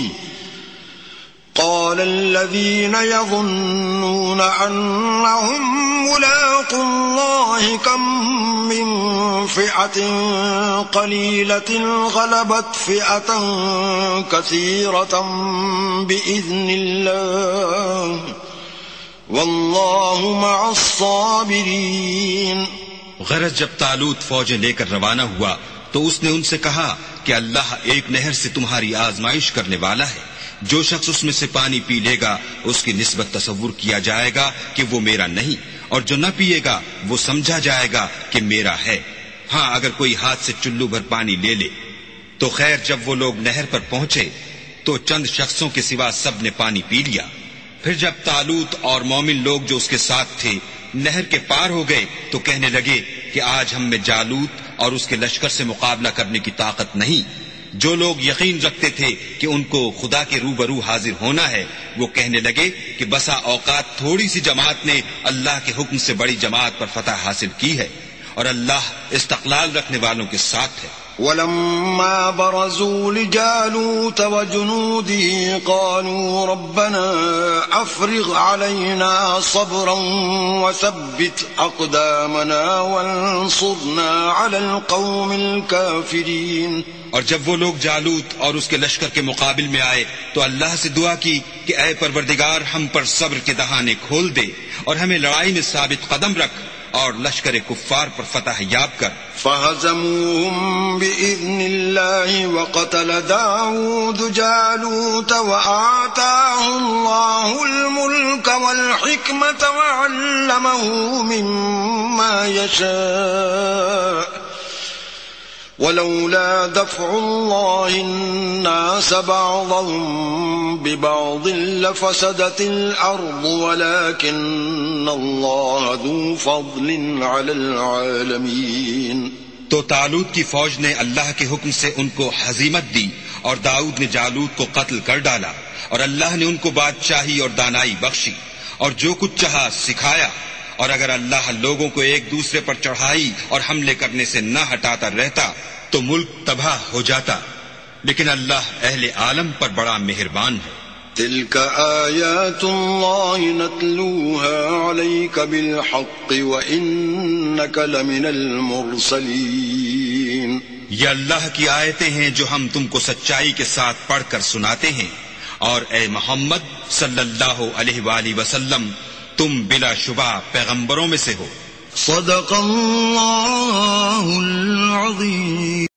قال الذين يظنون أنهم ملاقو الله كم من فئة قليلة غلبت فئة كثيرة بإذن الله والله مع الصابرين۔ غرض جب طالوت فوجیں لے کر روانہ ہوا تو اس نے ان سے کہا کہ اللہ ایک نہر سے تمہاری آزمائش کرنے والا ہے، جو شخص اس میں سے پانی پی لے گا اس کی نسبت تصور کیا جائے گا کہ وہ میرا نہیں، اور جو نہ پیے گا وہ سمجھا جائے گا کہ میرا ہے۔ ہاں اگر کوئی ہاتھ سے چلو بھر پانی لے لے تو خیر۔ جب وہ لوگ نہر پر پہنچے تو چند شخصوں کے سوا سب نے پانی پی لیا۔ پھر جب طالوت اور مومن لوگ جو اس کے ساتھ تھے نہر کے پار ہو گئے تو کہنے لگے کہ آج ہم میں جالوت اور اس کے لشکر سے مقابلہ کرنے کی طاقت نہیں۔ جو لوگ یقین رکھتے تھے کہ ان کو خدا کے روبرو حاضر ہونا ہے وہ کہنے لگے کہ بسا اوقات تھوڑی سی جماعت نے اللہ کے حکم سے بڑی جماعت پر فتح حاصل کی ہے، اور اللہ استقلال رکھنے والوں کے ساتھ ہے۔ ولما برزوا لجالوت وجنوده قالوا ربنا أفرغ علينا صبرا وثبت أقدامنا وانصرنا على القوم الكافرين۔ اور جب وہ لوگ جالوت اور اس کے لشکر کے مقابل میں آئے تو اللہ سے دعا کی کہ اے پروردگار ہم پر صبر کے دہانے کھول دے اور ہمیں لڑائی میں ثابت قدم رکھ اور لشکر کفار پر فتح یاب کر۔ فہزموہم بإذن اللہ وقتل داود جالوت وآتاہ اللہ الملک والحکمت وعلمہ مما یشاء ولولا دفع الله الناس بعضهم ببعض لفسدت الأرض ولكن الله ذو فضل على العالمين۔ تو طالوت کی فوج نے اللہ کے حکم سے ان کو ہزیمت دی اور داؤد نے جالوت کو قتل کر ڈالا، اور اللہ نے ان کو بادشاہی اور دانائی بخشی اور جو کچھ چاہا سکھایا۔ اور اگر اللہ لوگوں کو ایک دوسرے پر چڑھائی اور حملے کرنے سے نہ ہٹاتا رہتا تو ملک تباہ ہو جاتا، لیکن اللہ اہل عالم پر بڑا مہربان ہے۔ تلك آیات اللہ نتلوها علیک بالحق وانک لمن المرسلین۔ یہ اللہ کی آیتیں ہیں جو ہم تم کو سچائی کے ساتھ پڑھ کر سناتے ہیں، اور اے محمد صلی اللہ علیہ وآلہ وسلم تم بلا شبہ پیغمبروں میں سے ہو۔ صدق اللہ العظیم۔